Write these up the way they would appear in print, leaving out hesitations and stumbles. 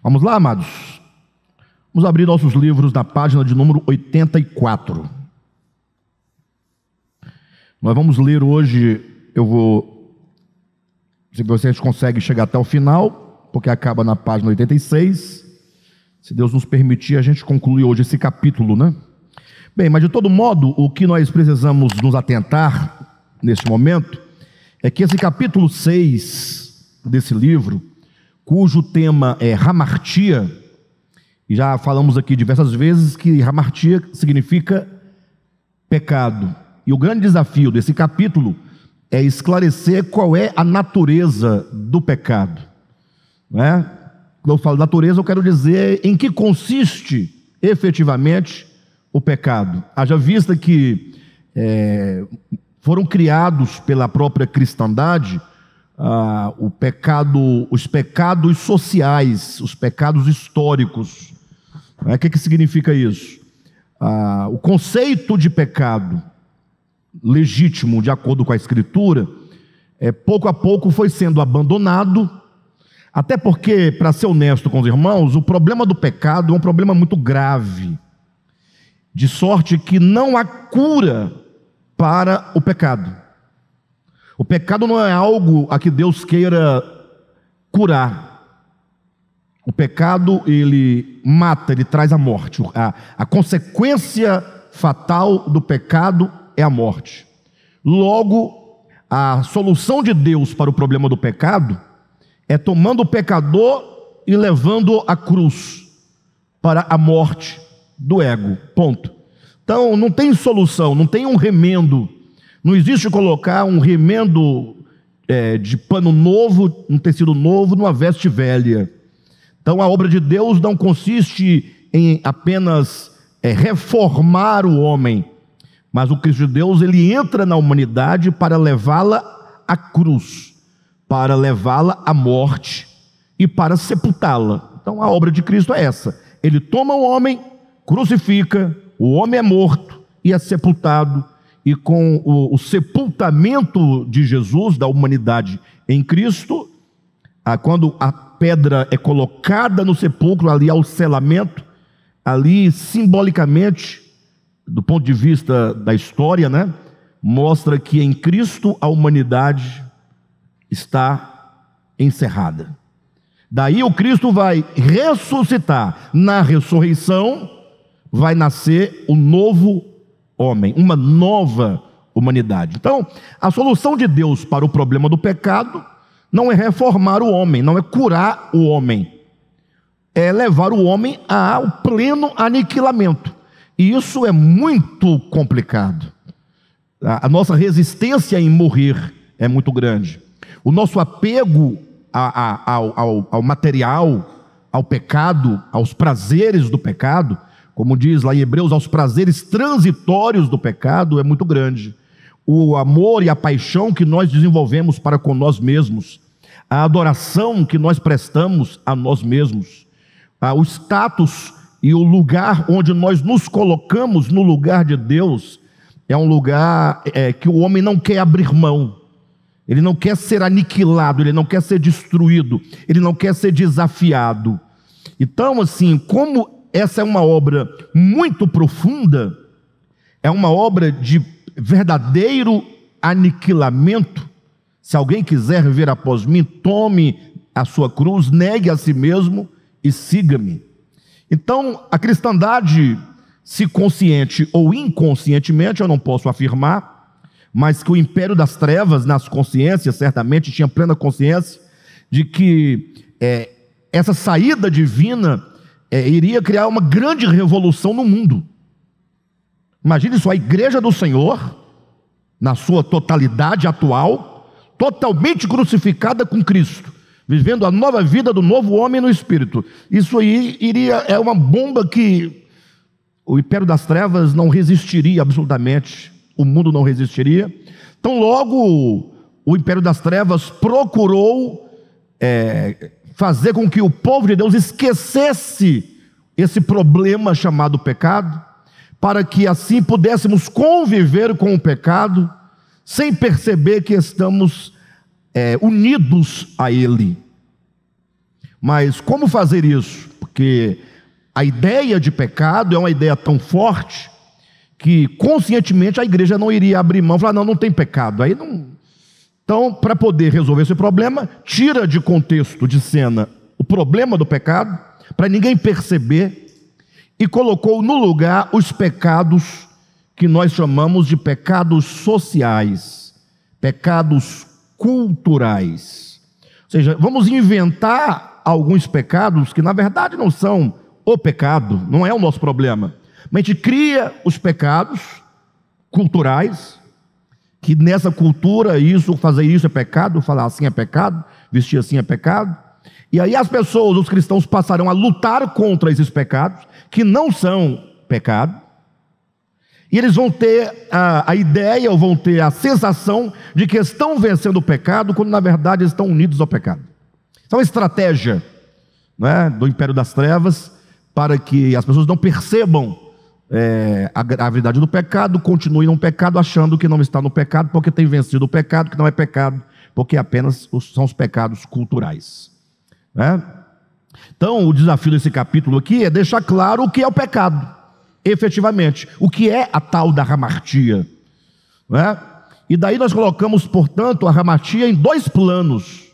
Vamos lá, amados? Vamos abrir nossos livros na página de número 84. Nós vamos ler hoje, se vocês conseguem chegar até o final, porque acaba na página 86. Se Deus nos permitir, a gente conclui hoje esse capítulo, né? Bem, mas de todo modo, o que nós precisamos nos atentar neste momento é que esse capítulo 6 desse livro, cujo tema é hamartia, e já falamos aqui diversas vezes que hamartia significa pecado. E o grande desafio desse capítulo é esclarecer qual é a natureza do pecado, não é? Quando eu falo natureza, eu quero dizer em que consiste efetivamente o pecado. Haja vista que foram criados pela própria cristandade os pecados sociais, os pecados históricos. O que significa isso? O conceito de pecado legítimo, de acordo com a Escritura, pouco a pouco foi sendo abandonado, até porque, para ser honesto com os irmãos, o problema do pecado é um problema muito grave, de sorte que não há cura para o pecado. O pecado não é algo a que Deus queira curar. O pecado, ele mata, ele traz a morte. A consequência fatal do pecado é a morte. Logo, a solução de Deus para o problema do pecado é tomando o pecador e levando-o à cruz para a morte do ego. Ponto. Então, não tem solução, não tem um remendo. Não existe colocar um remendo de pano novo, um tecido novo, numa veste velha. Então a obra de Deus não consiste em apenas reformar o homem, mas o Cristo de Deus, ele entra na humanidade para levá-la à cruz, para levá-la à morte e para sepultá-la. Então a obra de Cristo é essa: ele toma o homem, crucifica, o homem é morto e é sepultado. E com o sepultamento de Jesus, da humanidade em Cristo, quando a pedra é colocada no sepulcro, ali há o selamento, ali simbolicamente, do ponto de vista da história, né, mostra que em Cristo a humanidade está encerrada. Daí o Cristo vai ressuscitar. Na ressurreição vai nascer o novo homem, uma nova humanidade. Então, a solução de Deus para o problema do pecado não é reformar o homem, não é curar o homem, é levar o homem ao pleno aniquilamento. E isso é muito complicado. A nossa resistência em morrer é muito grande. O nosso apego ao material, ao pecado, aos prazeres do pecado, como diz lá em Hebreus, aos prazeres transitórios do pecado, é muito grande. O amor e a paixão que nós desenvolvemos para com nós mesmos, a adoração que nós prestamos a nós mesmos, o status e o lugar onde nós nos colocamos no lugar de Deus, é um lugar que o homem não quer abrir mão. Ele não quer ser aniquilado, ele não quer ser destruído, ele não quer ser desafiado. Então, assim, como essa é uma obra muito profunda, é uma obra de verdadeiro aniquilamento. Se alguém quiser vir após mim, tome a sua cruz, negue a si mesmo e siga-me. Então, a cristandade, se consciente ou inconscientemente, eu não posso afirmar, mas que o império das trevas, nas consciências, certamente tinha plena consciência de que essa saída divina iria criar uma grande revolução no mundo. Imagine só, a igreja do Senhor, na sua totalidade atual, totalmente crucificada com Cristo, vivendo a nova vida do novo homem no Espírito. Isso aí é uma bomba que o império das trevas não resistiria absolutamente, o mundo não resistiria. Então logo o império das trevas procurou fazer com que o povo de Deus esquecesse esse problema chamado pecado, para que assim pudéssemos conviver com o pecado, sem perceber que estamos unidos a ele. Mas como fazer isso? Porque a ideia de pecado é uma ideia tão forte que conscientemente a igreja não iria abrir mão e falar, não tem pecado. Aí não. Então, para poder resolver esse problema, tira de contexto, de cena, o problema do pecado, para ninguém perceber, e colocou no lugar os pecados que nós chamamos de pecados sociais, pecados culturais. Ou seja, vamos inventar alguns pecados que na verdade não são o pecado, não é o nosso problema. Mas a gente cria os pecados culturais, que nessa cultura fazer isso é pecado, falar assim é pecado, vestir assim é pecado. E aí as pessoas, os cristãos, passarão a lutar contra esses pecados, que não são pecado. E eles vão ter a ideia, ou vão ter a sensação de que estão vencendo o pecado, quando na verdade estão unidos ao pecado. Então é uma estratégia, né, do império das trevas, para que as pessoas não percebam a gravidade do pecado, continuem no pecado, achando que não está no pecado, porque tem vencido o pecado, que não é pecado, porque apenas são os pecados culturais. Né? Então o desafio desse capítulo aqui é deixar claro o que é o pecado, efetivamente, o que é a tal da hamartia, né? E daí nós colocamos, portanto, a hamartia em dois planos.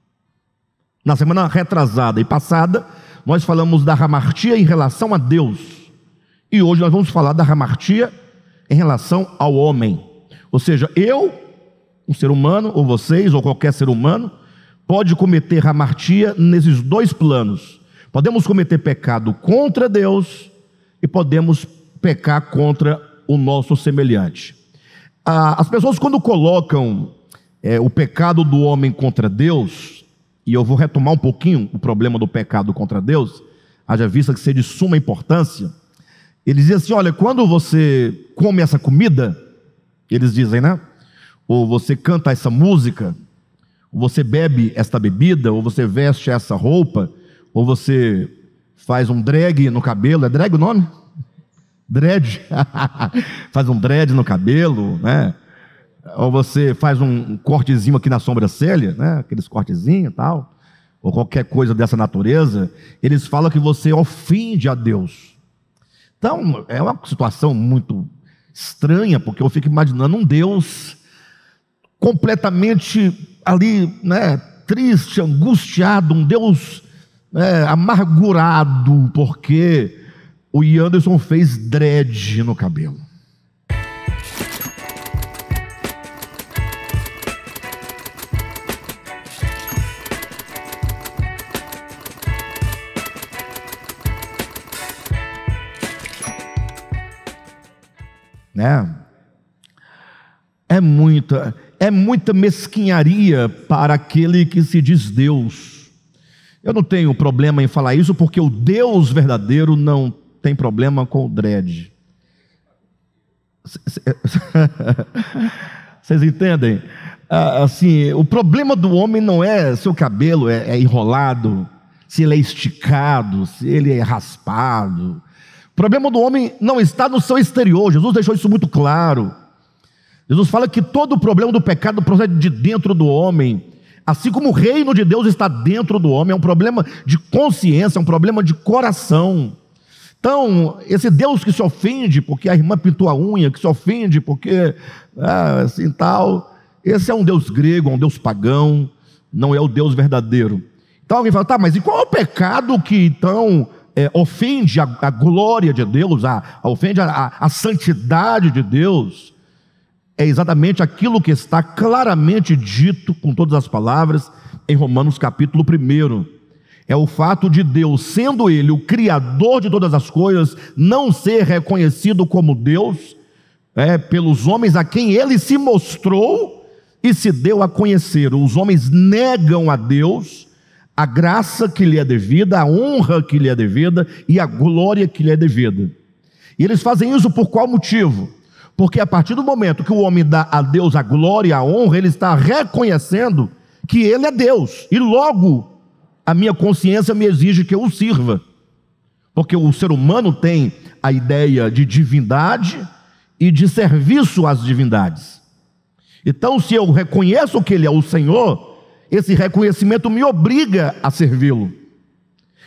Na semana retrasada e passada, nós falamos da hamartia em relação a Deus, e hoje nós vamos falar da hamartia em relação ao homem. Ou seja, eu, um ser humano, ou vocês, ou qualquer ser humano, pode cometer hamartia nesses dois planos. Podemos cometer pecado contra Deus e podemos pecar contra o nosso semelhante. As pessoas, quando colocam o pecado do homem contra Deus, e eu vou retomar um pouquinho o problema do pecado contra Deus, haja vista que seja de suma importância, eles dizem assim, olha, quando você come essa comida, eles dizem, né? Ou você canta essa música, ou você bebe esta bebida, ou você veste essa roupa, ou você faz um drag no cabelo, é drag o nome? Dread, faz um dread no cabelo, né? Ou você faz um cortezinho aqui na sobrancelha, né? Aqueles cortezinhos e tal, ou qualquer coisa dessa natureza, eles falam que você ofende a Deus. Então, é uma situação muito estranha, porque eu fico imaginando um Deus completamente ali, né, triste, angustiado, um Deus amargurado, porque o Ian Anderson fez dread no cabelo. Né? É muita mesquinharia para aquele que se diz Deus. Eu não tenho problema em falar isso, porque o Deus verdadeiro não tem problema com o dread. Vocês entendem? Assim, o problema do homem não é se o cabelo é enrolado, se ele é esticado, se ele é raspado. O problema do homem não está no seu exterior. Jesus deixou isso muito claro. Jesus fala que todo o problema do pecado procede de dentro do homem, assim como o reino de Deus está dentro do homem. É um problema de consciência, é um problema de coração. Então, esse Deus que se ofende porque a irmã pintou a unha, que se ofende porque assim tal, esse é um Deus grego, é um Deus pagão, não é o Deus verdadeiro. Então alguém fala, tá, mas e qual é o pecado que então ofende a glória de Deus, ofende a santidade de Deus? É exatamente aquilo que está claramente dito com todas as palavras em Romanos capítulo 1. É o fato de Deus, sendo Ele o Criador de todas as coisas, não ser reconhecido como Deus pelos homens a quem Ele se mostrou e se deu a conhecer. Os homens negam a Deus a graça que lhe é devida, a honra que lhe é devida e a glória que lhe é devida. E eles fazem isso por qual motivo? Porque a partir do momento que o homem dá a Deus a glória e a honra, ele está reconhecendo que Ele é Deus, e logo a minha consciência me exige que eu o sirva, porque o ser humano tem a ideia de divindade e de serviço às divindades. Então, se eu reconheço que Ele é o Senhor, esse reconhecimento me obriga a servi-lo.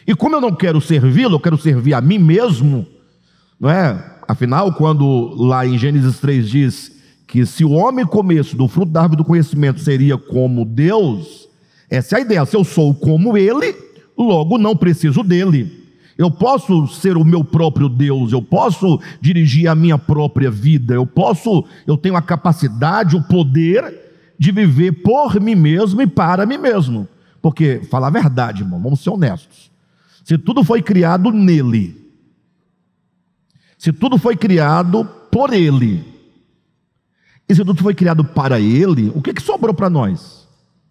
E como eu não quero servi-lo, eu quero servir a mim mesmo, não é? Afinal, quando lá em Gênesis 3 diz que se o homem comesse do fruto da árvore do conhecimento seria como Deus, essa é a ideia. Se eu sou como ele, logo não preciso dele. Eu posso ser o meu próprio Deus, eu posso dirigir a minha própria vida, eu tenho a capacidade, o poder de viver por mim mesmo e para mim mesmo. Porque, falar a verdade, irmão, vamos ser honestos. Se tudo foi criado nele, se tudo foi criado por ele, e se tudo foi criado para ele, o que sobrou para nós?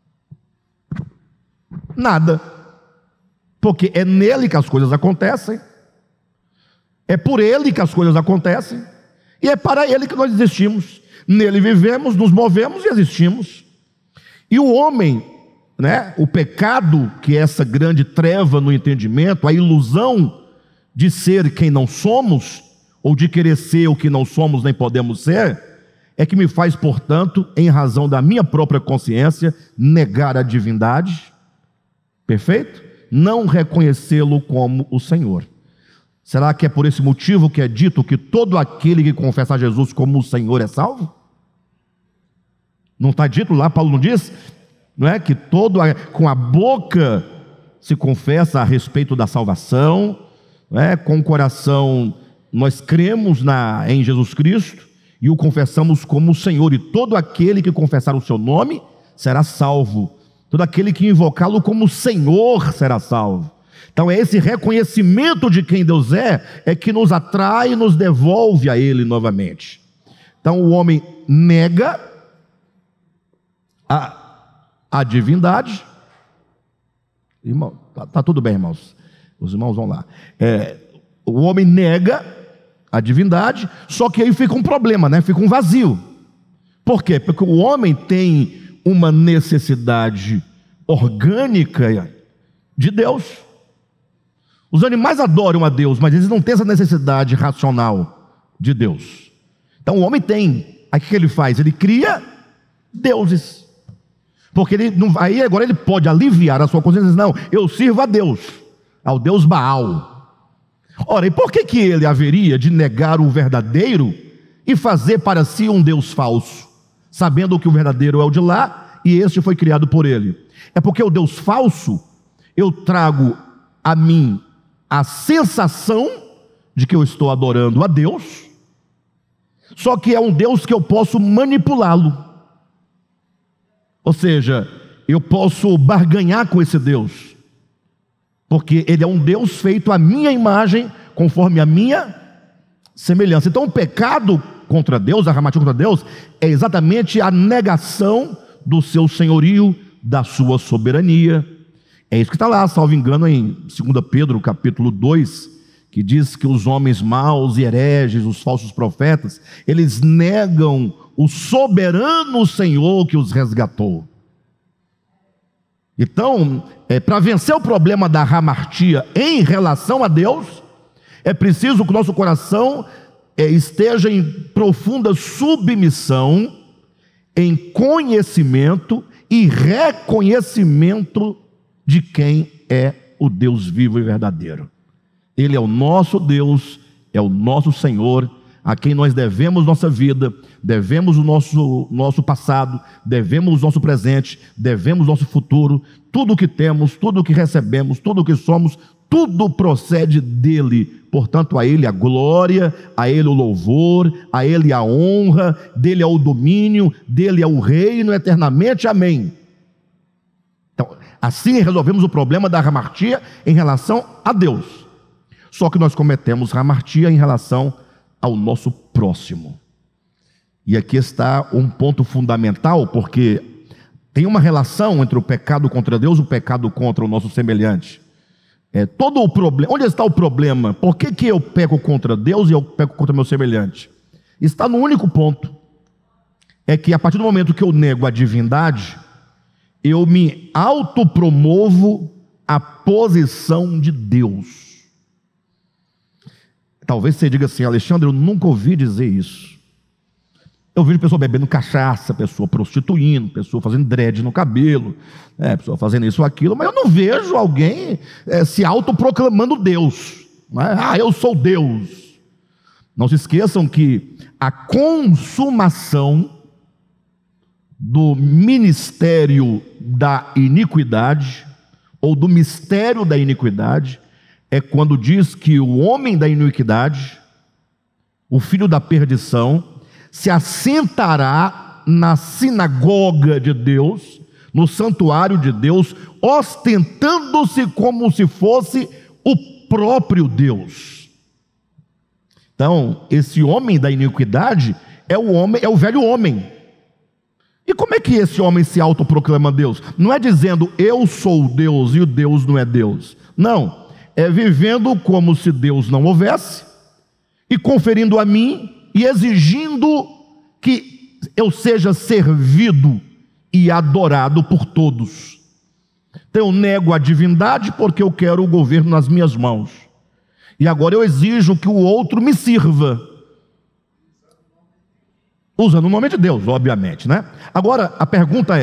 Nada. Porque é nele que as coisas acontecem, é por ele que as coisas acontecem, e é para ele que nós existimos. Nele vivemos, nos movemos e existimos. E o homem, né, o pecado, que é essa grande treva no entendimento, a ilusão de ser quem não somos, ou de querer ser o que não somos nem podemos ser, é que me faz, portanto, em razão da minha própria consciência, negar a divindade, perfeito? Não reconhecê-lo como o Senhor. Será que é por esse motivo que é dito que todo aquele que confessar Jesus como o Senhor é salvo? Não está dito lá, Paulo não diz? Não é que com a boca se confessa a respeito da salvação, não é? Com o coração nós cremos em Jesus Cristo e o confessamos como o Senhor, e todo aquele que confessar o seu nome será salvo. Todo aquele que invocá-lo como Senhor será salvo. Então é esse reconhecimento de quem Deus é que nos atrai e nos devolve a Ele novamente. Então o homem nega a divindade. Irmão, tá tudo bem, irmãos. Os irmãos vão lá. O homem nega a divindade, só que aí fica um problema, né? Fica um vazio. Por quê? Porque o homem tem uma necessidade orgânica de Deus. Os animais adoram a Deus, mas eles não têm essa necessidade racional de Deus. Então o homem tem. Aí o que ele faz? Ele cria deuses. Porque aí agora ele pode aliviar a sua consciência e dizer, não, eu sirvo a Deus, ao Deus Baal. Ora, e por que ele haveria de negar o verdadeiro e fazer para si um Deus falso, sabendo que o verdadeiro é o de lá e este foi criado por ele? É porque o Deus falso, eu trago a mim a sensação de que eu estou adorando a Deus, só que é um Deus que eu posso manipulá-lo. Ou seja, eu posso barganhar com esse Deus, porque ele é um Deus feito à minha imagem, conforme a minha semelhança. Então o pecado contra Deus, a arramatia contra Deus, é exatamente a negação do seu senhorio, da sua soberania. É isso que está lá, salvo engano, em 2 Pedro capítulo 2, que diz que os homens maus e hereges, os falsos profetas, eles negam o soberano Senhor que os resgatou. Então, para vencer o problema da hamartia em relação a Deus, é preciso que o nosso coração esteja em profunda submissão, em conhecimento e reconhecimento de quem é o Deus vivo e verdadeiro. Ele é o nosso Deus, é o nosso Senhor, a quem nós devemos nossa vida, devemos o nosso passado, devemos o nosso presente, devemos o nosso futuro. Tudo o que temos, tudo o que recebemos, tudo o que somos, tudo procede dele. Portanto, a ele a glória, a ele o louvor, a ele a honra, dele é o domínio, dele é o reino eternamente. Amém. Então, assim resolvemos o problema da hamartia em relação a Deus. Só que nós cometemos hamartia em relação ao nosso próximo. E aqui está um ponto fundamental, porque tem uma relação entre o pecado contra Deus e o pecado contra o nosso semelhante. Todo o problema, onde está o problema? Por que eu peco contra Deus e eu peco contra o meu semelhante? Está no único ponto, é que a partir do momento que eu nego a divindade, eu me autopromovo a posição de Deus. Talvez você diga assim, Alexandre, eu nunca ouvi dizer isso. Eu vejo pessoa bebendo cachaça, pessoa prostituindo, pessoa fazendo dread no cabelo, pessoa fazendo isso ou aquilo, mas eu não vejo alguém se autoproclamando Deus. Não é? Ah, eu sou Deus. Não se esqueçam que a consumação do ministério da iniquidade, ou do mistério da iniquidade, é quando diz que o homem da iniquidade, o filho da perdição, se assentará na sinagoga de Deus, no santuário de Deus, ostentando-se como se fosse o próprio Deus. Então, esse homem da iniquidade é o velho homem. E como é que esse homem se autoproclama Deus? Não é dizendo eu sou Deus e o Deus não é Deus. Não, é vivendo como se Deus não houvesse e conferindo a mim e exigindo que eu seja servido e adorado por todos. Então eu nego a divindade porque eu quero o governo nas minhas mãos. E agora eu exijo que o outro me sirva. Usando o nome de Deus, obviamente, né? Agora a pergunta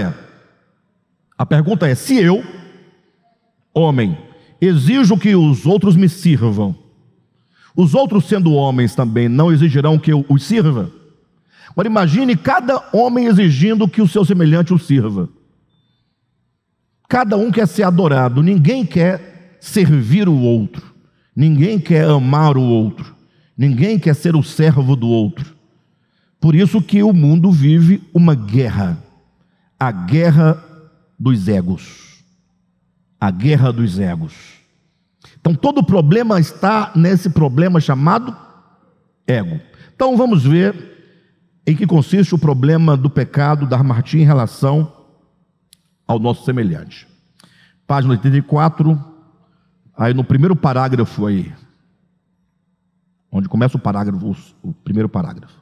é, se eu, homem, exijo que os outros me sirvam, os outros, sendo homens também, não exigirão que eu os sirva? Agora imagine cada homem exigindo que o seu semelhante o sirva. Cada um quer ser adorado, ninguém quer servir o outro, ninguém quer amar o outro, ninguém quer ser o servo do outro. Por isso que o mundo vive uma guerra, a guerra dos egos, a guerra dos egos. Então todo o problema está nesse problema chamado ego. Então vamos ver em que consiste o problema do pecado da hamartia em relação ao nosso semelhante. Página 84, aí no primeiro parágrafo aí, onde começa o primeiro parágrafo.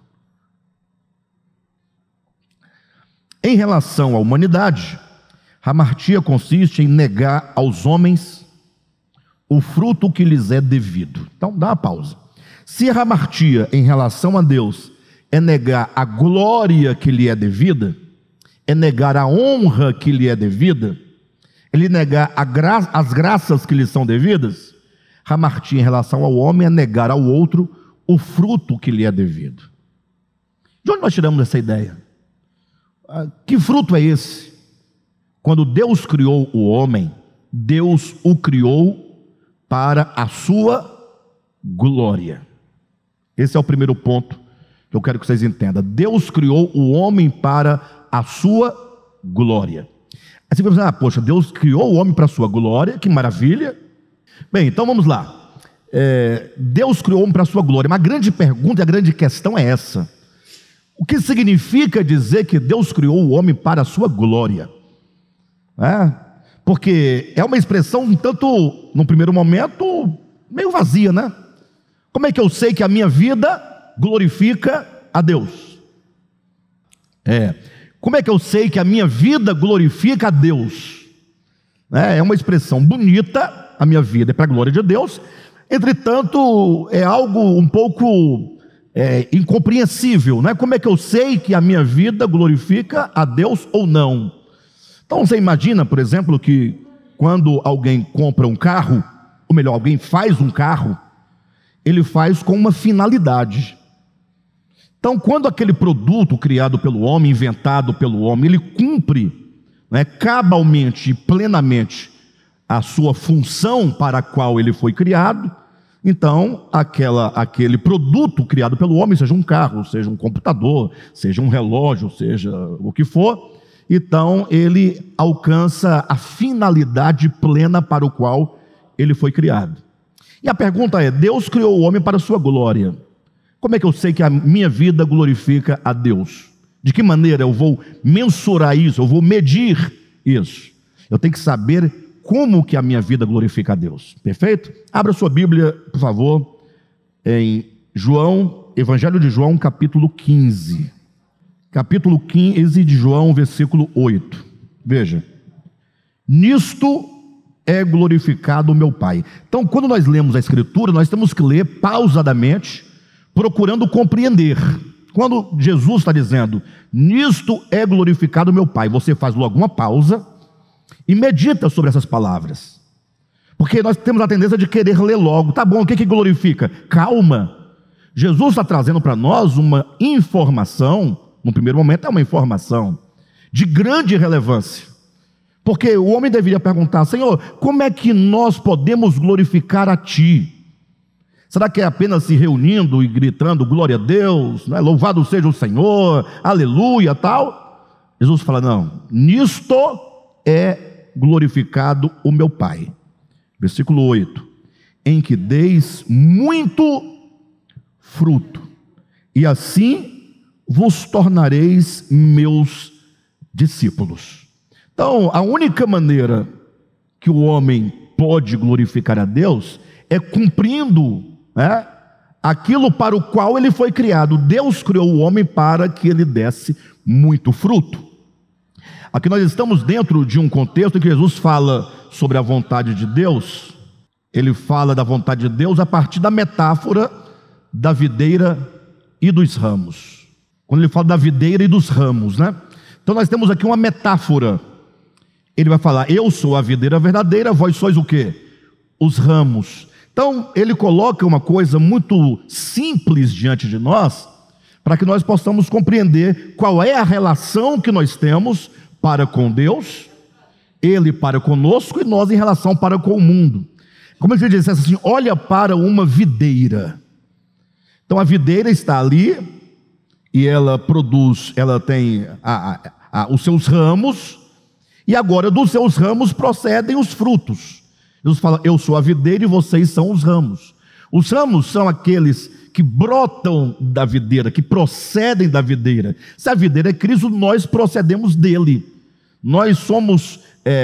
Em relação à humanidade, a hamartia consiste em negar aos homens o fruto que lhes é devido. Então dá uma pausa. Se a hamartia em relação a Deus é negar a glória que lhe é devida, é negar a honra que lhe é devida, ele negar as graças que lhe são devidas, a hamartia em relação ao homem é negar ao outro o fruto que lhe é devido. De onde nós tiramos essa ideia? Que fruto é esse? Quando Deus criou o homem, Deus o criou para a sua glória. Esse é o primeiro ponto que eu quero que vocês entendam. Deus criou o homem para a sua glória. Aí você vai pensar, poxa, Deus criou o homem para a sua glória, que maravilha. Bem, então vamos lá. Deus criou o homem para a sua glória. Mas a grande pergunta, a grande questão é essa: o que significa dizer que Deus criou o homem para a sua glória? Porque é uma expressão um tanto, no primeiro momento, meio vazia, né? Como é que eu sei que a minha vida glorifica a Deus? Como é que eu sei que a minha vida glorifica a Deus? É uma expressão bonita, a minha vida é para a glória de Deus. Entretanto, é algo um pouco incompreensível, né? Como é que eu sei que a minha vida glorifica a Deus ou não? Então você imagina, por exemplo, que quando alguém compra um carro, ou melhor, alguém faz um carro, ele faz com uma finalidade. Então, quando aquele produto criado pelo homem, inventado pelo homem, ele cumpre, cabalmente e plenamente a sua função para a qual ele foi criado, então aquele produto criado pelo homem, seja um carro, seja um computador, seja um relógio, seja o que for, então ele alcança a finalidade plena para o qual ele foi criado. E a pergunta é: Deus criou o homem para a sua glória. Como é que eu sei que a minha vida glorifica a Deus? De que maneira eu vou mensurar isso, eu vou medir isso? Eu tenho que saber como que a minha vida glorifica a Deus. Perfeito? Abra sua Bíblia, por favor, em Evangelho de João, capítulo 15. Capítulo 15 de João, versículo 8. Veja: nisto é glorificado o meu Pai. Então, quando nós lemos a Escritura, nós temos que ler pausadamente, procurando compreender. quando Jesus está dizendo, nisto é glorificado meu Pai, você faz logo uma pausa e medita sobre essas palavras. Porque nós temos a tendência de querer ler logo. Tá bom, o que glorifica? Calma. Jesus está trazendo para nós uma informação, no primeiro momento é uma informação, de grande relevância. Porque o homem deveria perguntar, Senhor, como é que nós podemos glorificar a Ti? Será que é apenas se reunindo e gritando, glória a Deus, né? Louvado seja o Senhor, aleluia, tal? Jesus fala, não, nisto é glorificado o meu Pai. Versículo 8, em que deis muito fruto, e assim vos tornareis meus discípulos. Então, a única maneira que o homem pode glorificar a Deus é cumprindo, né, aquilo para o qual ele foi criado. Deus criou o homem para que ele desse muito fruto. Aqui nós estamos dentro de um contexto em que Jesus fala sobre a vontade de Deus. Ele fala da vontade de Deus a partir da metáfora da videira e dos ramos. Quando ele fala da videira e dos ramos, né? Então nós temos aqui uma metáfora. Ele vai falar, eu sou a videira verdadeira, vós sois o quê? Os ramos. Então ele coloca uma coisa muito simples diante de nós, para que nós possamos compreender qual é a relação que nós temos para com Deus, Ele para conosco e nós em relação para com o mundo. Como se ele dissesse assim, olha para uma videira. Então a videira está ali e ela produz, ela tem os seus ramos, e agora dos seus ramos procedem os frutos. Jesus fala, eu sou a videira e vocês são os ramos. Os ramos são aqueles que brotam da videira, que procedem da videira. Se a videira é Cristo, nós procedemos dele. Nós somos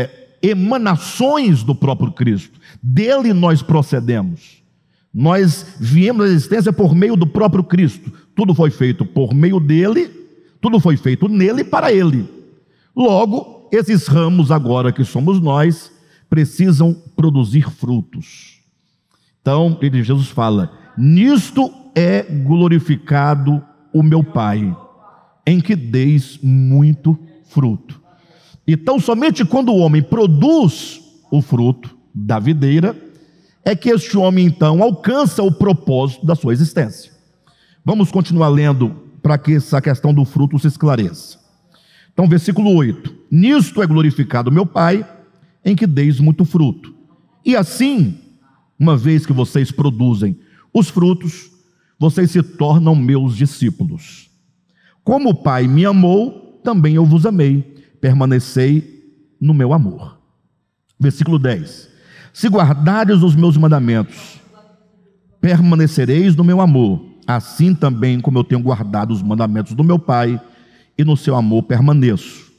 emanações do próprio Cristo. Dele nós procedemos. Nós viemos à existência por meio do próprio Cristo. Tudo foi feito por meio dele, tudo foi feito nele e para ele. Logo, esses ramos agora que somos nós, precisam produzir frutos. Então, Jesus fala, nisto é glorificado o meu Pai, em que deis muito fruto. Então, somente quando o homem produz o fruto da videira, é que este homem, então, alcança o propósito da sua existência. Vamos continuar lendo, para que essa questão do fruto se esclareça. Então, versículo 8, nisto é glorificado meu Pai, em que deis muito fruto. E assim, uma vez que vocês produzem os frutos, vocês se tornam meus discípulos. Como o Pai me amou, também eu vos amei. Permanecei no meu amor. Versículo 10. Se guardares os meus mandamentos, permanecereis no meu amor, assim também como eu tenho guardado os mandamentos do meu Pai, e no seu amor permaneço.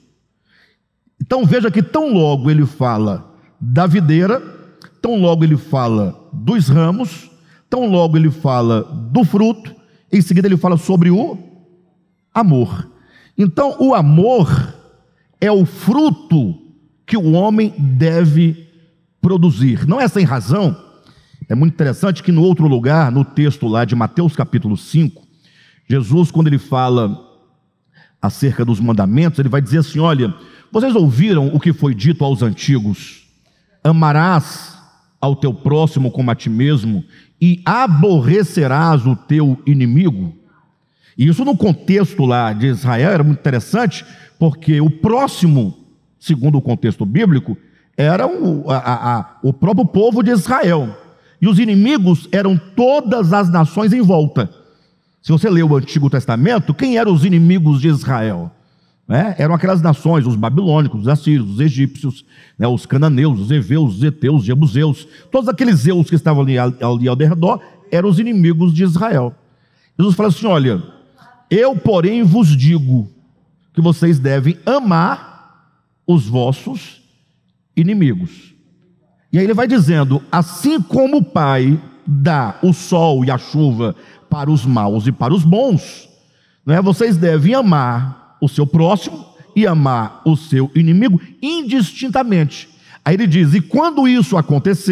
Então veja que tão logo ele fala da videira, tão logo ele fala dos ramos, tão logo ele fala do fruto, em seguida ele fala sobre o amor. Então o amor é o fruto que o homem deve produzir. Não é sem razão, é muito interessante que no outro lugar, no texto lá de Mateus capítulo 5, Jesus, quando ele fala acerca dos mandamentos, ele vai dizer assim, olha, vocês ouviram o que foi dito aos antigos, amarás ao teu próximo como a ti mesmo, e aborrecerás o teu inimigo. E isso no contexto lá de Israel era muito interessante, porque o próximo, segundo o contexto bíblico, era o próprio povo de Israel, e os inimigos eram todas as nações em volta. Se você lê o Antigo Testamento, quem eram os inimigos de Israel? Eram aquelas nações, os babilônicos, os assírios, os egípcios, os cananeus, os heveus, os heteus, os jebuseus, todos aqueles zeus que estavam ali ao redor, eram os inimigos de Israel. Jesus fala assim, olha, eu porém vos digo que vocês devem amar os vossos inimigos. E aí ele vai dizendo, assim como o Pai dá o sol e a chuva para os maus e para os bons, vocês devem amar o seu próximo e amar o seu inimigo indistintamente. Aí ele diz, e quando isso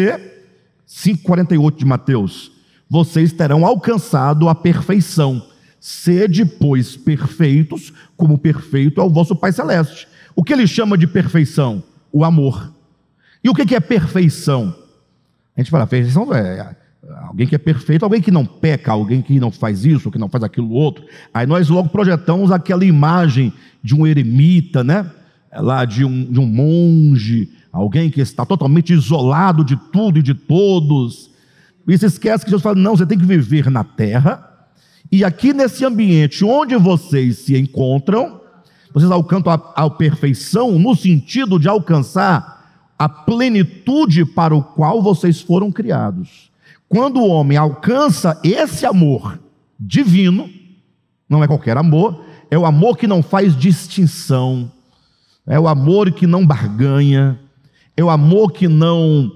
acontecer, 5,48 de Mateus, vocês terão alcançado a perfeição, Sede, pois, perfeitos, como perfeito é o vosso Pai Celeste. O que ele chama de perfeição? O amor. E o que é perfeição? A gente fala, perfeição é alguém que é perfeito, alguém que não peca, alguém que não faz isso, que não faz aquilo outro. Aí nós logo projetamos aquela imagem de um eremita, né? Lá de um monge, alguém que está totalmente isolado de tudo e de todos. E se esquece que Jesus fala, não, você tem que viver na terra, e aqui nesse ambiente onde vocês se encontram, vocês alcançam a perfeição no sentido de alcançar a plenitude para o qual vocês foram criados. Quando o homem alcança esse amor divino, não é qualquer amor, é o amor que não faz distinção, é o amor que não barganha, é o amor que não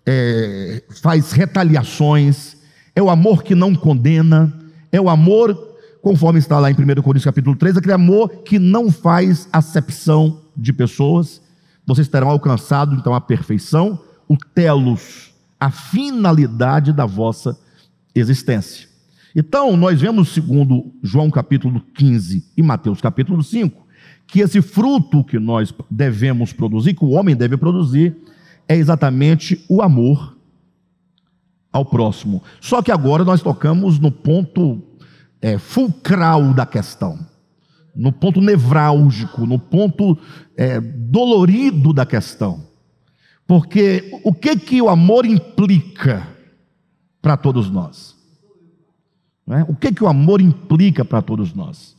faz retaliações, é o amor que não condena, é o amor, conforme está lá em 1 Coríntios capítulo 3, aquele amor que não faz acepção de pessoas. Vocês terão alcançado então a perfeição, o telos, a finalidade da vossa existência. Então nós vemos, segundo João capítulo 15 e Mateus capítulo 5, que esse fruto que nós devemos produzir, que o homem deve produzir, é exatamente o amor ao próximo. Só que agora nós tocamos no ponto fulcral da questão, no ponto nevrálgico, no ponto dolorido da questão. Porque o que o amor implica para todos nós? Não é? O que o amor implica para todos nós?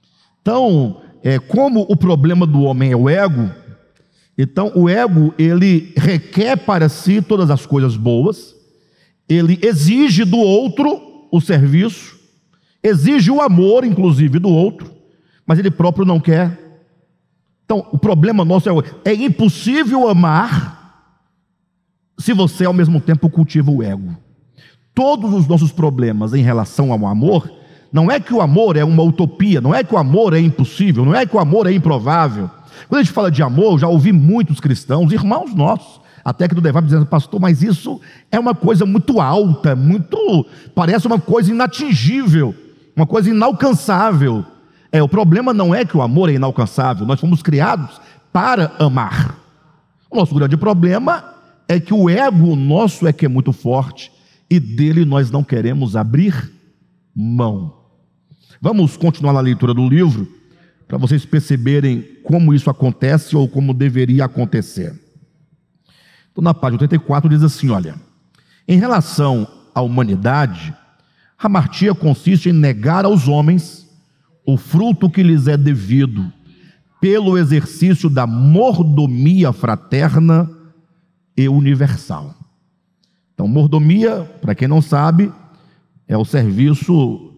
Então, como o problema do homem é o ego, então o ego, ele requer para si todas as coisas boas, ele exige do outro o serviço, exige o amor, inclusive, do outro, mas ele próprio não quer. Então, o problema nosso é impossível amar se você, ao mesmo tempo, cultiva o ego. Todos os nossos problemas em relação ao amor, não é que o amor é uma utopia, não é que o amor é impossível, não é que o amor é improvável. Quando a gente fala de amor, eu já ouvi muitos cristãos, irmãos nossos, até que do Devap dizendo, pastor, mas isso é uma coisa muito alta, parece uma coisa inatingível, uma coisa inalcançável. O problema não é que o amor é inalcançável, nós fomos criados para amar. O nosso grande problema é que o ego nosso é que é muito forte, e dele nós não queremos abrir mão. Vamos continuar na leitura do livro, para vocês perceberem como isso acontece, ou como deveria acontecer. Então, na página 84 diz assim, olha, em relação à humanidade, a hamartia consiste em negar aos homens o fruto que lhes é devido, pelo exercício da mordomia fraterna e universal. Então, mordomia, para quem não sabe, é o serviço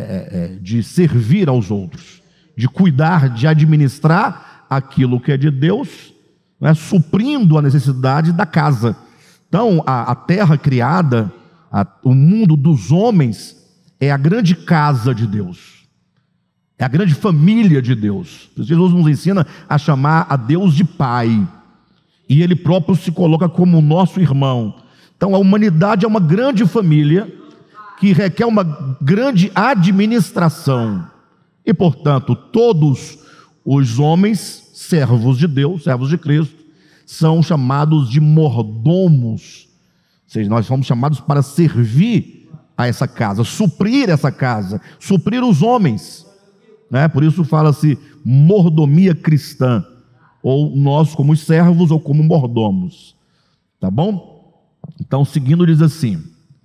de servir aos outros, de cuidar, de administrar aquilo que é de Deus, né, suprindo a necessidade da casa. Então, a terra criada, o mundo dos homens, é a grande casa de Deus, é a grande família de Deus. Jesus nos ensina a chamar a Deus de Pai, e Ele próprio se coloca como nosso irmão. Então, a humanidade é uma grande família que requer uma grande administração. E, portanto, todos os homens, servos de Deus, servos de Cristo, são chamados de mordomos. Ou seja, nós fomos chamados para servir a essa casa, suprir essa casa, suprir os homens, né? Por isso fala-se mordomia cristã, ou nós como servos ou como mordomos, tá bom? Então, seguindo, diz assim,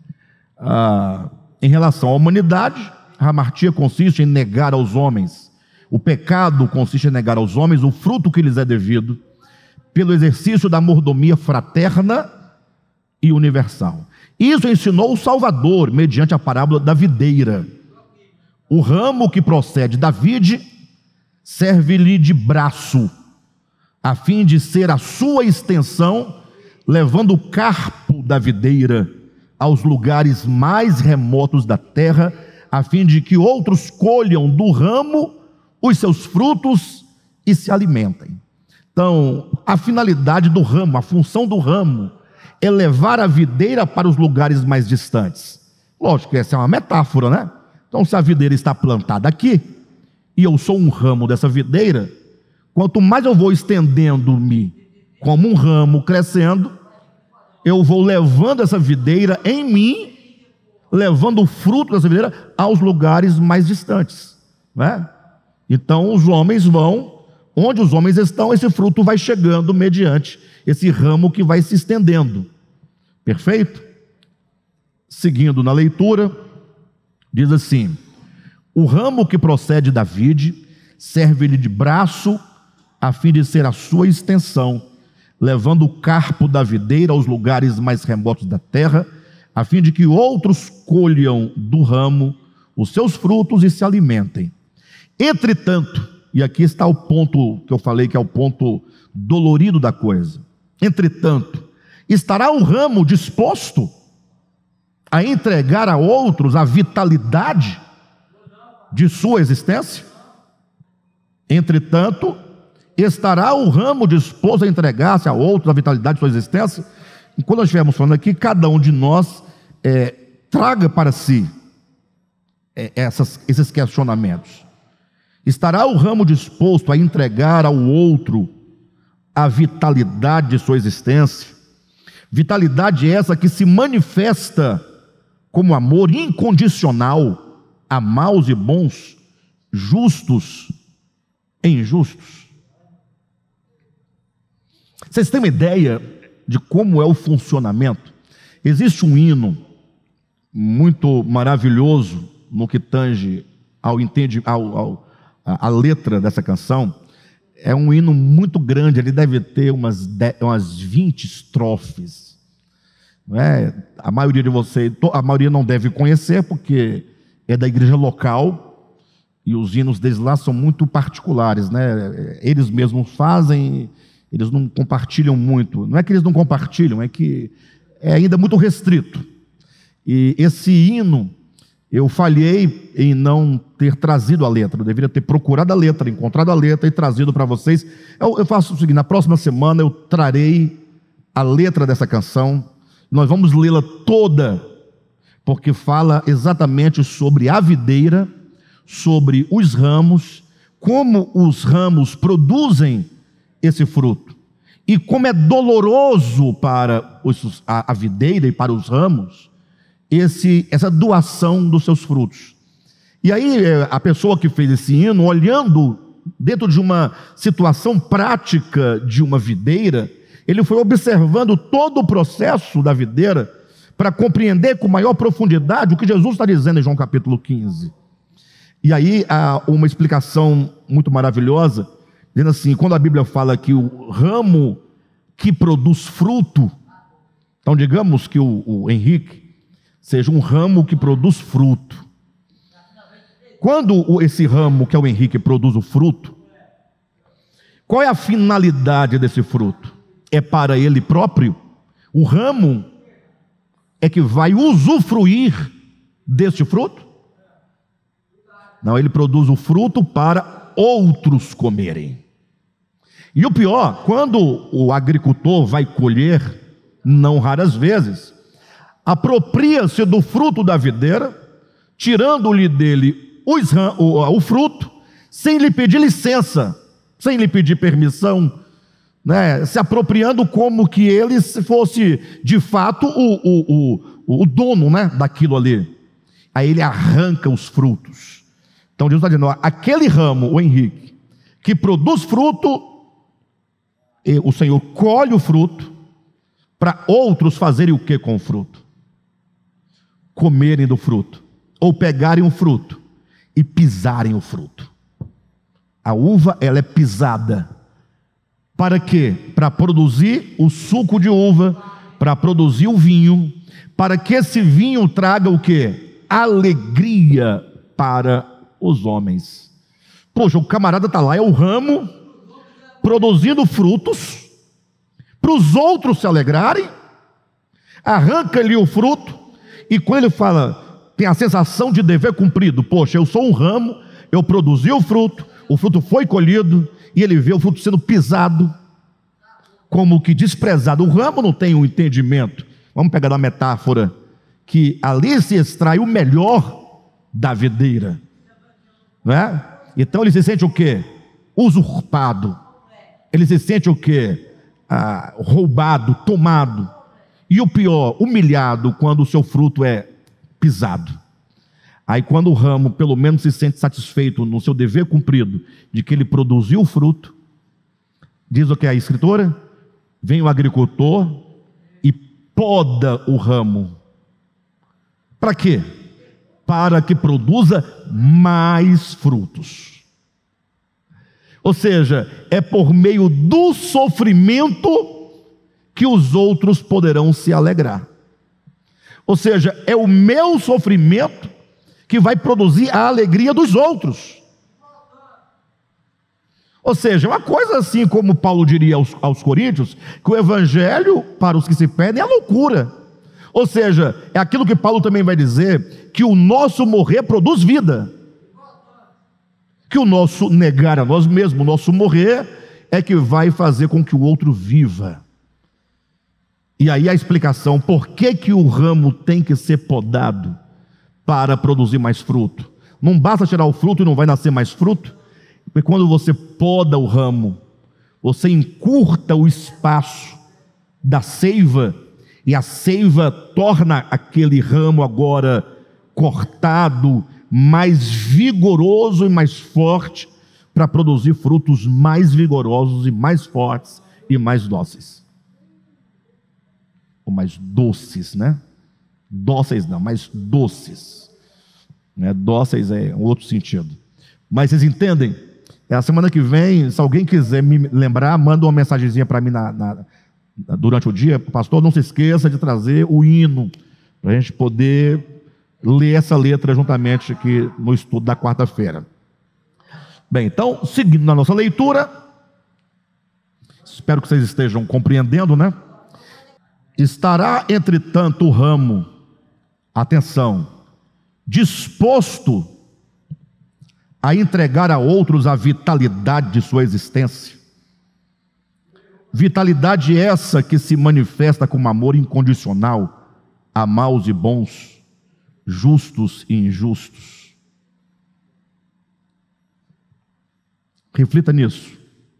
em relação à humanidade, a hamartia consiste em negar aos homens, o pecado consiste em negar aos homens o fruto que lhes é devido, pelo exercício da mordomia fraterna e universal. Isso ensinou o Salvador, mediante a parábola da videira. O ramo que procede da vide serve-lhe de braço, a fim de ser a sua extensão, levando o carpo da videira aos lugares mais remotos da terra, a fim de que outros colham do ramo os seus frutos e se alimentem. Então, a finalidade do ramo, a função do ramo, é levar a videira para os lugares mais distantes. Lógico que essa é uma metáfora, né? Então, se a videira está plantada aqui, e eu sou um ramo dessa videira, quanto mais eu vou estendendo-me como um ramo crescendo, eu vou levando essa videira em mim, levando o fruto dessa videira aos lugares mais distantes, né? Então os homens vão, onde os homens estão, esse fruto vai chegando mediante esse ramo que vai se estendendo. Perfeito? Seguindo na leitura, diz assim: o ramo que procede da vide serve-lhe de braço, a fim de ser a sua extensão, levando o carpo da videira aos lugares mais remotos da terra, a fim de que outros colham do ramo os seus frutos e se alimentem. Entretanto, e aqui está o ponto que eu falei que é o ponto dolorido da coisa, entretanto, estará o ramo disposto a entregar a outros a vitalidade de sua existência? Entretanto, estará o ramo disposto a entregar-se a outros a vitalidade de sua existência? E quando nós estivermos falando aqui, cada um de nós traga para si esses questionamentos. Estará o ramo disposto a entregar ao outro a vitalidade de sua existência? Vitalidade essa que se manifesta como amor incondicional a maus e bons, justos e injustos. Vocês têm uma ideia de como é o funcionamento? Existe um hino muito maravilhoso no que tange a letra dessa canção. É um hino muito grande, ele deve ter umas 20 estrofes. Não é? A maioria de vocês, a maioria não deve conhecer, porque é da igreja local, e os hinos deles lá são muito particulares, né? Eles mesmos fazem, eles não compartilham muito. Não é que eles não compartilham, é que é ainda muito restrito. E esse hino, eu falhei em não ter trazido a letra. Eu deveria ter procurado a letra, encontrado a letra e trazido para vocês. Eu faço o seguinte: na próxima semana eu trarei a letra dessa canção. Nós vamos lê-la toda, porque fala exatamente sobre a videira, sobre os ramos, como os ramos produzem esse fruto, e como é doloroso para a videira e para os ramos essa doação dos seus frutos. E aí a pessoa que fez esse hino, olhando dentro de uma situação prática de uma videira, ele foi observando todo o processo da videira para compreender com maior profundidade o que Jesus está dizendo em João capítulo 15. E aí há uma explicação muito maravilhosa, dizendo assim: quando a Bíblia fala que o ramo que produz fruto, então digamos que o Henrique seja um ramo que produz fruto. Quando esse ramo, que é o Henrique, produz o fruto, qual é a finalidade desse fruto? É para ele próprio? O ramo é que vai usufruir deste fruto? Não, ele produz o fruto para outros comerem. E o pior, quando o agricultor vai colher, não raras vezes, apropria-se do fruto da videira, tirando-lhe dele o fruto, sem lhe pedir licença, sem lhe pedir permissão, né? Se apropriando como que ele fosse de fato o dono, né, daquilo ali. Aí ele arranca os frutos. Então Deus está dizendo: aquele ramo, o Henrique, que produz fruto, o Senhor colhe o fruto para outros fazerem o que com o fruto? Comerem do fruto, ou pegarem o fruto e pisarem o fruto. A uva, ela é pisada. Para quê? Para produzir o suco de uva, para produzir o vinho, para que esse vinho traga o quê? Alegria para os homens. Poxa, o camarada está lá, é o ramo, produzindo frutos, para os outros se alegrarem, arranca-lhe o fruto, e quando ele fala, tem a sensação de dever cumprido. Poxa, eu sou um ramo, eu produzi o fruto foi colhido, e ele vê o fruto sendo pisado, como que desprezado. O ramo não tem um entendimento. Vamos pegar a metáfora, que ali se extrai o melhor da videira, não é? Então ele se sente o quê? Usurpado. Ele se sente o quê? Roubado, tomado. E o pior, humilhado quando o seu fruto é pisado. Aí quando o ramo pelo menos se sente satisfeito no seu dever cumprido, de que ele produziu o fruto, diz o que é a escritura? Vem o agricultor e poda o ramo. Para quê? Para que produza mais frutos. Ou seja, é por meio do sofrimento que os outros poderão se alegrar. Ou seja, é o meu sofrimento que vai produzir a alegria dos outros. Ou seja, uma coisa assim como Paulo diria aos Coríntios, que o evangelho para os que se perdem é loucura. Ou seja, é aquilo que Paulo também vai dizer, que o nosso morrer produz vida. Que o nosso negar a nós mesmos, o nosso morrer, é que vai fazer com que o outro viva. E aí a explicação, por que o ramo tem que ser podado para produzir mais fruto? Não basta tirar o fruto e não vai nascer mais fruto? Porque quando você poda o ramo, você encurta o espaço da seiva, e a seiva torna aquele ramo agora cortado, mais vigoroso e mais forte, para produzir frutos mais vigorosos e mais fortes e mais dóceis. Ou mais doces, né? Dóceis não, mais doces. Né? Dóceis é um outro sentido. Mas vocês entendem? A semana que vem, se alguém quiser me lembrar, manda uma mensagenzinha para mim durante o dia. Pastor, não se esqueça de trazer o hino, para a gente poder ler essa letra juntamente aqui no estudo da quarta-feira. Bem, então, seguindo na nossa leitura, espero que vocês estejam compreendendo, né? Estará, entretanto, o ramo, atenção, disposto a entregar a outros a vitalidade de sua existência. Vitalidade essa que se manifesta como amor incondicional a maus e bons, justos e injustos. Reflita nisso.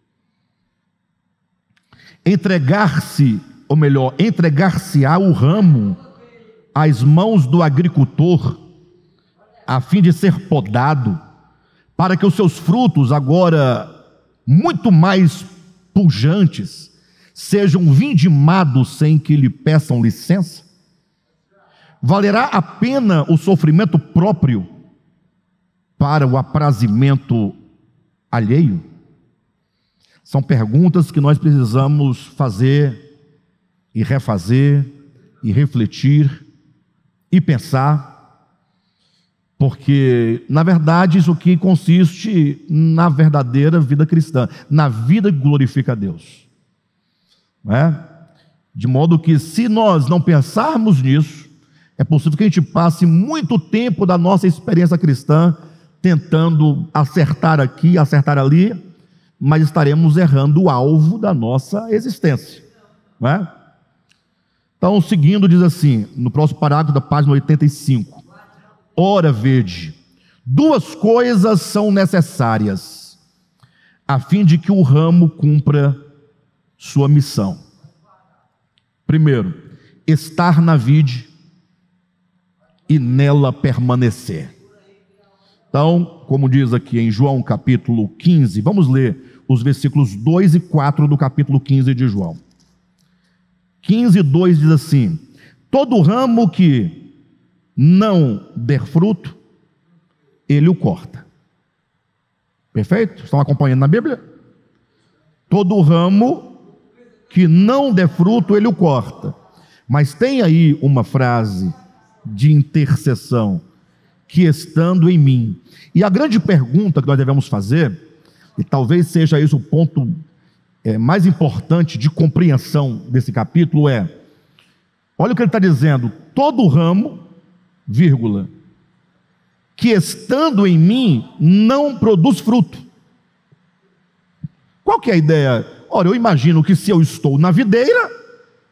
Entregar-se, ou melhor, entregar-se-á o ramo às mãos do agricultor, a fim de ser podado, para que os seus frutos, agora muito mais pujantes, sejam vindimados sem que lhe peçam licença? Valerá a pena o sofrimento próprio para o aprazimento alheio? São perguntas que nós precisamos fazer e refazer e refletir e pensar, porque na verdade isso aqui consiste na verdadeira vida cristã, na vida que glorifica a Deus, não é? De modo que, se nós não pensarmos nisso, é possível que a gente passe muito tempo da nossa experiência cristã tentando acertar aqui, acertar ali, mas estaremos errando o alvo da nossa existência, não é? Então, seguindo, diz assim, no próximo parágrafo da página 85: ora, vede, duas coisas são necessárias, a fim de que o ramo cumpra sua missão. Primeiro, estar na vide e nela permanecer. Então, como diz aqui em João capítulo 15, vamos ler os versículos 2 e 4 do capítulo 15 de João. 15, 2 diz assim: todo ramo que não der fruto, ele o corta. Perfeito? Estão acompanhando na Bíblia? Todo ramo que não der fruto, ele o corta. Mas tem aí uma frase de intercessão: que estando em mim. E a grande pergunta que nós devemos fazer, e talvez seja esse o ponto mais importante de compreensão desse capítulo, é: olha o que ele está dizendo, todo ramo, vírgula, que estando em mim não produz fruto. Qual que é a ideia? Ora, eu imagino que se eu estou na videira,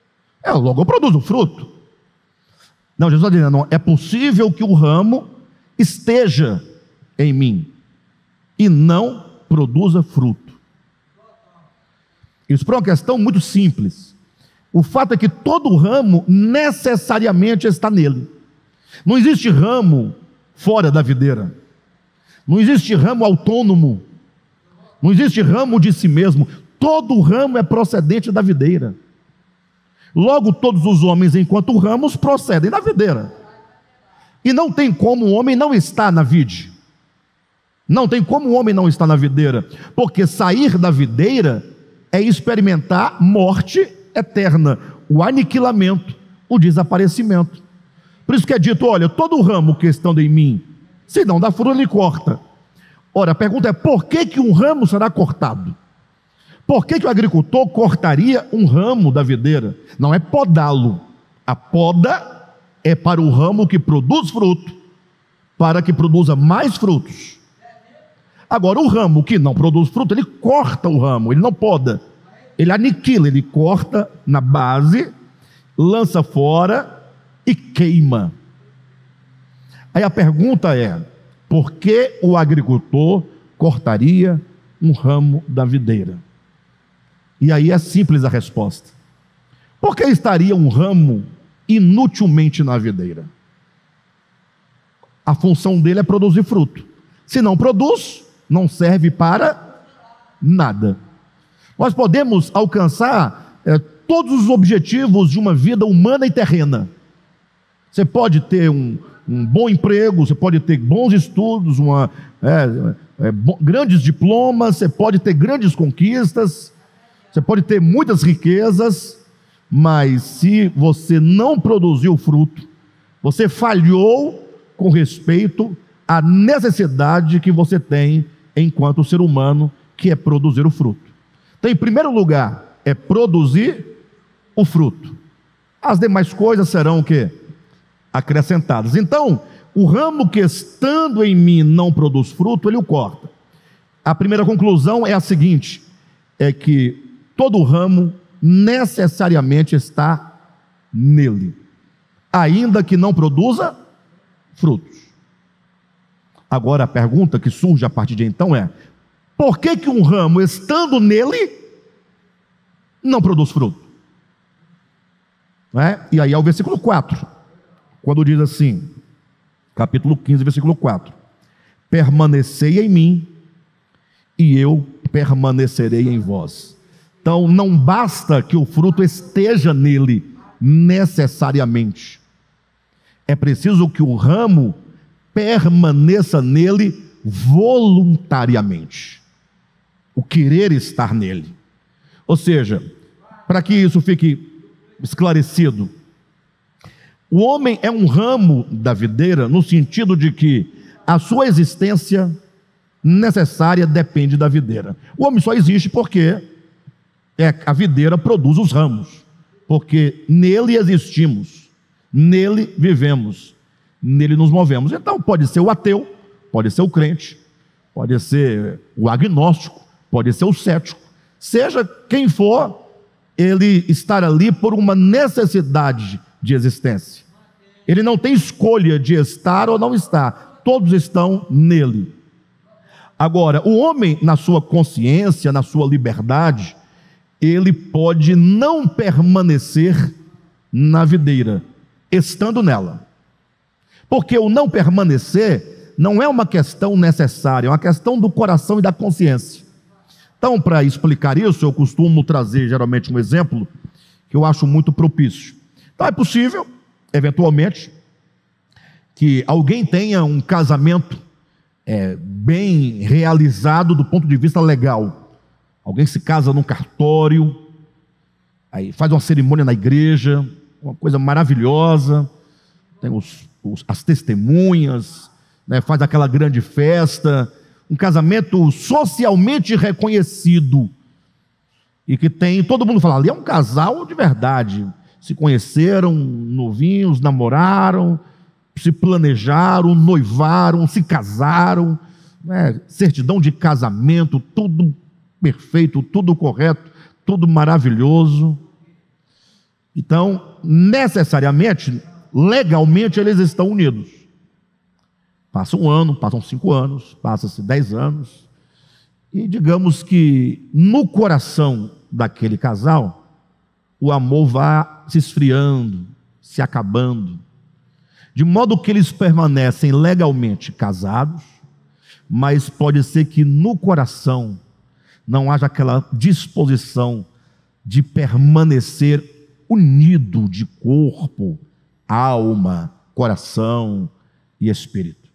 logo eu produzo fruto. Não, Jesus está dizendo, não, é possível que o ramo esteja em mim e não produza fruto. Isso por uma questão muito simples. O fato é que todo ramo necessariamente está nele. Não existe ramo fora da videira. Não existe ramo autônomo. Não existe ramo de si mesmo. Todo ramo é procedente da videira. Logo, todos os homens, enquanto ramos, procedem da videira. E não tem como o homem não estar na vide. Não tem como o homem não estar na videira. Porque sair da videira é experimentar morte eterna, o aniquilamento, o desaparecimento. Por isso que é dito, olha, todo ramo que estando em mim, se não dá fruto, ele corta. Ora, a pergunta é, por que um ramo será cortado? Por que o agricultor cortaria um ramo da videira? Não é podá-lo. A poda é para o ramo que produz fruto, para que produza mais frutos. Agora, o ramo que não produz fruto, ele corta o ramo, ele não poda. Ele aniquila, ele corta na base, lança fora e queima. Aí a pergunta é, por que o agricultor cortaria um ramo da videira? E aí é simples a resposta. Por que estaria um ramo inutilmente na videira? A função dele é produzir fruto. Se não produz, não serve para nada. Nós podemos alcançar todos os objetivos de uma vida humana e terrena. Você pode ter um bom emprego, você pode ter bons estudos, grandes diplomas, você pode ter grandes conquistas, você pode ter muitas riquezas, mas se você não produziu fruto, você falhou com respeito à necessidade que você tem enquanto ser humano, que é produzir o fruto. Então, em primeiro lugar, é produzir o fruto. As demais coisas serão o quê? Acrescentadas. Então, o ramo que estando em mim não produz fruto, ele o corta. A primeira conclusão é a seguinte, é que todo ramo necessariamente está nele, ainda que não produza frutos. Agora a pergunta que surge a partir de então é, por que um ramo estando nele não produz fruto? Não é? E aí é o versículo 4, quando diz assim, capítulo 15, versículo 4, permanecei em mim e eu permanecerei em vós. Então não basta que o fruto esteja nele necessariamente, é preciso que o ramo permaneça nele voluntariamente, o querer estar nele. Ou seja, para que isso fique esclarecido, o homem é um ramo da videira no sentido de que a sua existência necessária depende da videira. O homem só existe porque a videira produz os ramos, porque nele existimos, nele vivemos, nele nos movemos. Então pode ser o ateu, pode ser o crente, pode ser o agnóstico, pode ser o cético, seja quem for, ele estar ali por uma necessidade de existência. Ele não tem escolha de estar ou não estar, todos estão nele. Agora, o homem, na sua consciência, na sua liberdade, ele pode não permanecer na videira, estando nela. Porque o não permanecer não é uma questão necessária, é uma questão do coração e da consciência. Então, para explicar isso, eu costumo trazer geralmente um exemplo que eu acho muito propício. Então, é possível, eventualmente, que alguém tenha um casamento bem realizado do ponto de vista legal. Alguém se casa num cartório, aí faz uma cerimônia na igreja, uma coisa maravilhosa, tem as testemunhas, né, faz aquela grande festa, um casamento socialmente reconhecido, e que tem, todo mundo fala, ali é um casal de verdade, se conheceram novinhos, namoraram, se planejaram, noivaram, se casaram, né, certidão de casamento, tudo perfeito, tudo correto, tudo maravilhoso. Então, necessariamente, legalmente, eles estão unidos. Passa um ano, passam 5 anos, passa-se 10 anos, e digamos que no coração daquele casal, o amor vai se esfriando, se acabando, de modo que eles permanecem legalmente casados, mas pode ser que no coração não haja aquela disposição de permanecer unido de corpo, alma, coração e espírito.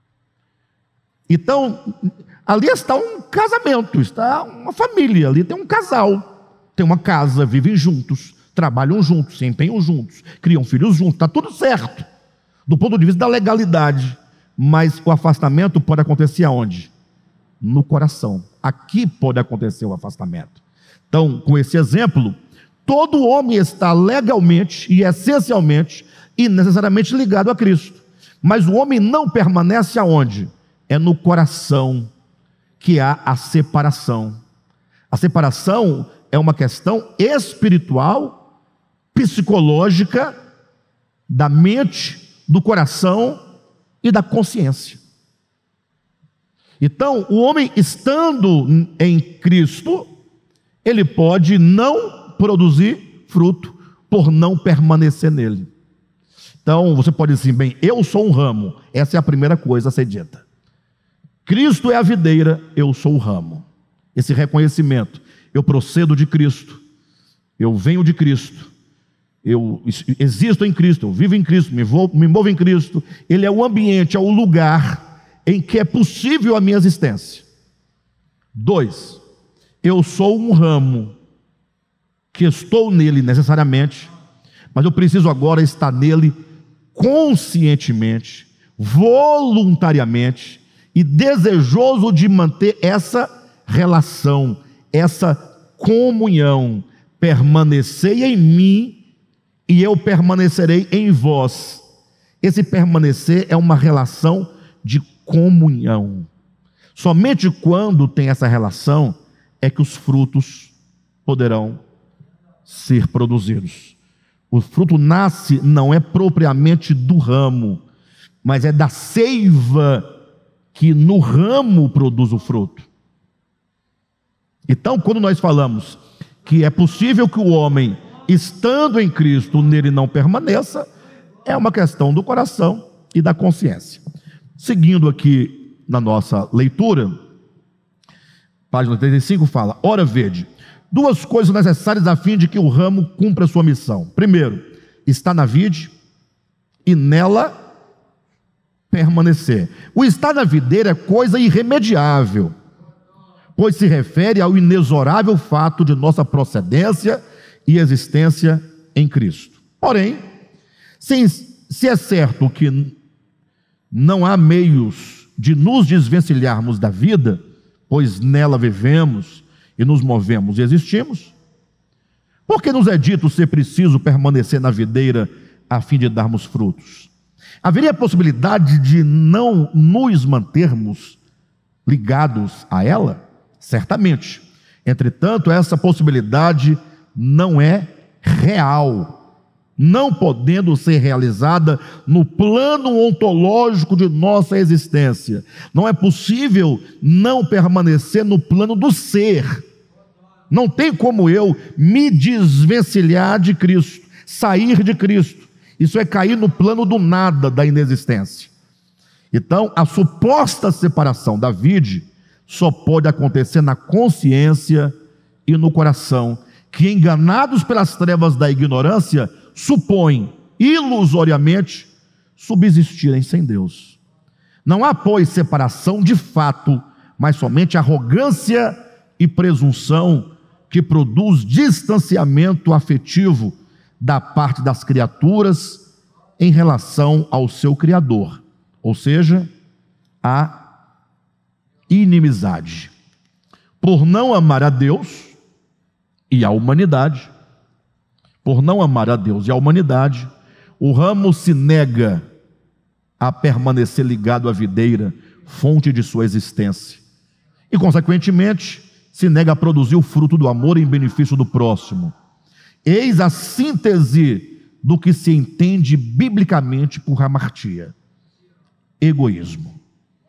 Então, ali está um casamento, está uma família, ali tem um casal, tem uma casa, vivem juntos, trabalham juntos, se empenham juntos, criam filhos juntos, está tudo certo, do ponto de vista da legalidade, mas o afastamento pode acontecer aonde? No coração. Aqui pode acontecer o afastamento. Então, com esse exemplo, todo homem está legalmente e essencialmente e necessariamente ligado a Cristo, mas o homem não permanece aonde? É no coração que há a separação. A separação é uma questão espiritual, psicológica, da mente, do coração e da consciência. Então, o homem estando em Cristo, ele pode não produzir fruto por não permanecer nele. Então, você pode dizer, bem, eu sou um ramo. Essa é a primeira coisa a ser dita. Cristo é a videira, eu sou o ramo. Esse reconhecimento, eu procedo de Cristo, eu venho de Cristo, eu existo em Cristo, eu vivo em Cristo, me movo em Cristo. Ele é o ambiente, é o lugar em que é possível a minha existência. 2, eu sou um ramo, que estou nele necessariamente, mas eu preciso agora estar nele conscientemente, voluntariamente e desejoso de manter essa relação, essa comunhão, permanecei em mim e eu permanecerei em vós. Esse permanecer é uma relação de comunhão. Somente quando tem essa relação é que os frutos poderão ser produzidos. O fruto nasce, não é propriamente do ramo, mas é da seiva que no ramo produz o fruto. Então, quando nós falamos que é possível que o homem, estando em Cristo, nele não permaneça, é uma questão do coração e da consciência. Seguindo aqui na nossa leitura, página 35 fala: ora vede, 2 coisas necessárias a fim de que o ramo cumpra a sua missão. Primeiro, está na vide e nela permanecer. O estar na videira é coisa irremediável, pois se refere ao inexorável fato de nossa procedência e existência em Cristo. Porém, se é certo que não há meios de nos desvencilharmos da vida, pois nela vivemos e nos movemos e existimos, porque nos é dito ser preciso permanecer na videira a fim de darmos frutos. Haveria a possibilidade de não nos mantermos ligados a ela? Certamente. Entretanto, essa possibilidade não é real, não podendo ser realizada no plano ontológico de nossa existência. Não é possível não permanecer no plano do ser. Não tem como eu me desvencilhar de Cristo, sair de Cristo. Isso é cair no plano do nada, da inexistência. Então, a suposta separação da vide só pode acontecer na consciência e no coração, que, enganados pelas trevas da ignorância, supõem ilusoriamente subsistirem sem Deus. Não há, pois, separação de fato, mas somente arrogância e presunção que produz distanciamento afetivo da parte das criaturas em relação ao seu Criador, ou seja, a inimizade. Por não amar a Deus e a humanidade, o ramo se nega a permanecer ligado à videira, fonte de sua existência, e consequentemente se nega a produzir o fruto do amor em benefício do próximo. Eis a síntese do que se entende biblicamente por hamartia. egoísmo.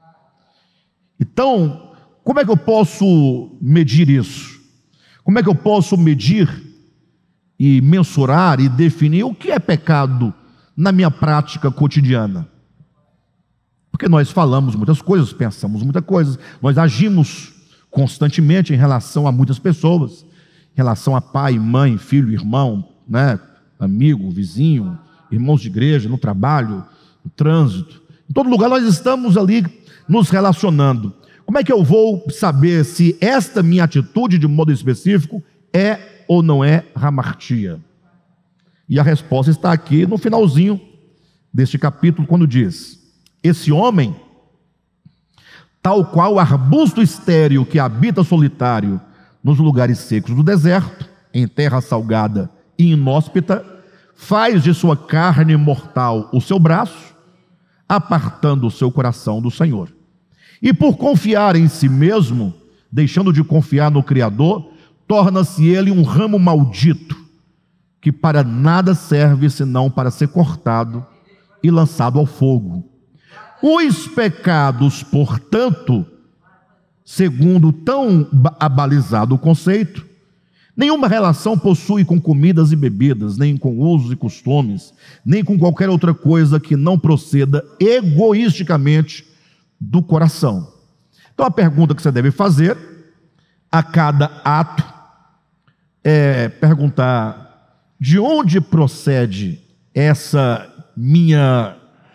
Então, como é que eu posso medir isso? Como é que eu posso medir e mensurar e definir o que é pecado na minha prática cotidiana? Porque nós falamos muitas coisas, pensamos muitas coisas, nós agimos constantemente em relação a muitas pessoas, em relação a pai, mãe, filho, irmão, né? Amigo, vizinho, irmãos de igreja, no trabalho, no trânsito. Em todo lugar nós estamos ali nos relacionando. Como é que eu vou saber se esta minha atitude, de modo específico, é ou não é hamartia? E a resposta está aqui no finalzinho deste capítulo, quando diz: esse homem, tal qual o arbusto estéril que habita solitário nos lugares secos do deserto, em terra salgada e inóspita, faz de sua carne mortal o seu braço, apartando o seu coração do Senhor. E por confiar em si mesmo, deixando de confiar no Criador, torna-se ele um ramo maldito, que para nada serve senão para ser cortado e lançado ao fogo. Os pecados, portanto, segundo tão abalizado conceito, nenhuma relação possui com comidas e bebidas, nem com usos e costumes, nem com qualquer outra coisa que não proceda egoisticamente do coração. Então a pergunta que você deve fazer a cada ato é perguntar: de onde procede essa minha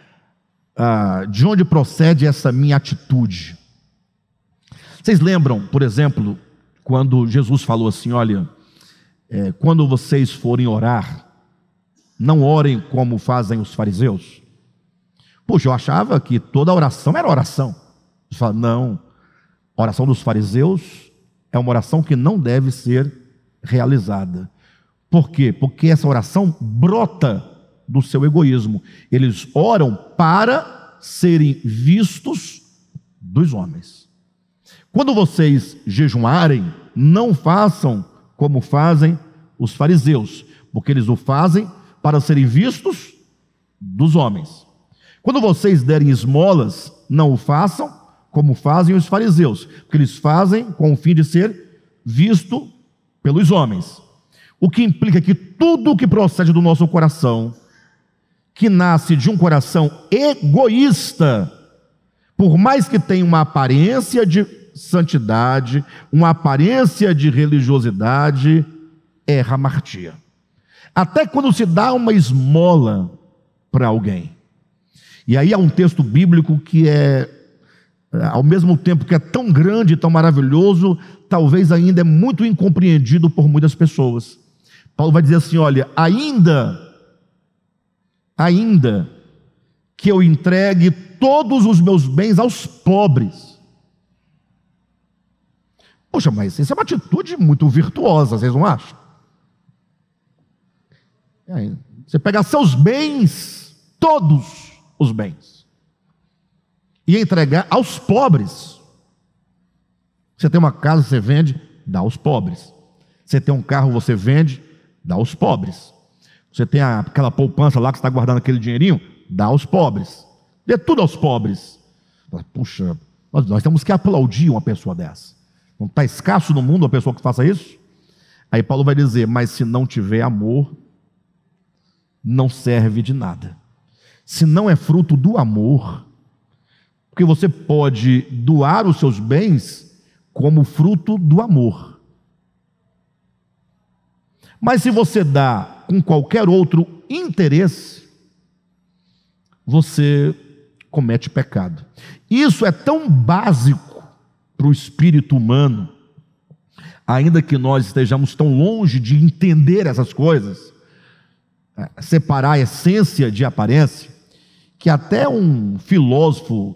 atitude? Vocês lembram, por exemplo, quando Jesus falou assim: olha, quando vocês forem orar, não orem como fazem os fariseus? Puxa, eu achava que toda oração era oração. Você fala: não, a oração dos fariseus é uma oração que não deve ser realizada. Por quê? Porque essa oração brota do seu egoísmo. Eles oram para serem vistos dos homens. Quando vocês jejuarem, não façam como fazem os fariseus, porque eles o fazem para serem vistos dos homens. Quando vocês derem esmolas, não o façam como fazem os fariseus, porque eles fazem com o fim de ser visto pelos homens. O que implica que tudo o que procede do nosso coração, que nasce de um coração egoísta, por mais que tenha uma aparência de santidade, uma aparência de religiosidade, é hamartia. Até quando se dá uma esmola para alguém. E aí há um texto bíblico que ao mesmo tempo que é tão grande, tão maravilhoso, talvez ainda é muito incompreendido por muitas pessoas. Paulo vai dizer assim: olha, ainda que eu entregue todos os meus bens aos pobres. Poxa, mas isso é uma atitude muito virtuosa, vocês não acham? Você pega seus bens, todos os bens, e entregar aos pobres. Você tem uma casa, você vende, dá aos pobres. Você tem um carro, você vende, dá aos pobres. Você tem aquela poupança lá que você está guardando aquele dinheirinho, dá aos pobres. Dê tudo aos pobres. Puxa, nós temos que aplaudir uma pessoa dessa. Não está escasso no mundo uma pessoa que faça isso? Aí Paulo vai dizer: mas se não tiver amor, não serve de nada. Se não é fruto do amor, porque você pode doar os seus bens como fruto do amor. Mas se você dá com qualquer outro interesse, você comete pecado. Isso é tão básico para o espírito humano, ainda que nós estejamos tão longe de entender essas coisas, separar a essência de aparência, que até um filósofo,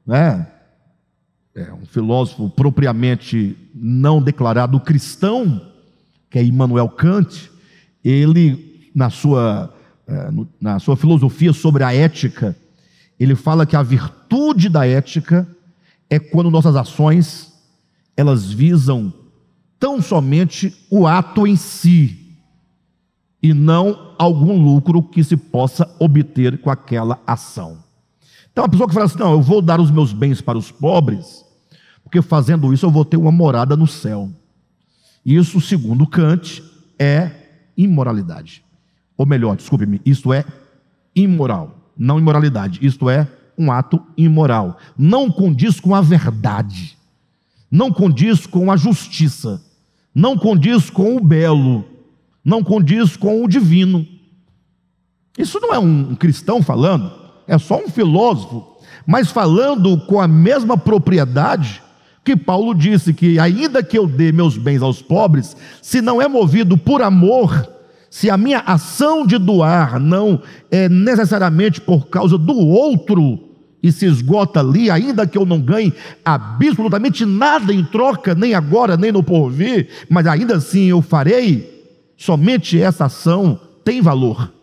um filósofo propriamente não declarado cristão, que é Immanuel Kant, ele, na sua filosofia sobre a ética, ele fala que a virtude da ética é quando nossas ações, elas visam tão somente o ato em si, e não algum lucro que se possa obter com aquela ação. Então, a pessoa que fala assim: não, eu vou dar os meus bens para os pobres, porque fazendo isso eu vou ter uma morada no céu. Isso, segundo Kant, é imoralidade. Ou melhor, desculpe-me, isto é imoral, não imoralidade. Isto é um ato imoral. Não condiz com a verdade, não condiz com a justiça, não condiz com o belo, não condiz com o divino. Isso não é um cristão falando, é só um filósofo, mas falando com a mesma propriedade que Paulo disse que, ainda que eu dê meus bens aos pobres, se não é movido por amor, se a minha ação de doar não é necessariamente por causa do outro e se esgota ali, ainda que eu não ganhe absolutamente nada em troca, nem agora, nem no porvir, mas ainda assim eu farei, somente essa ação tem valor.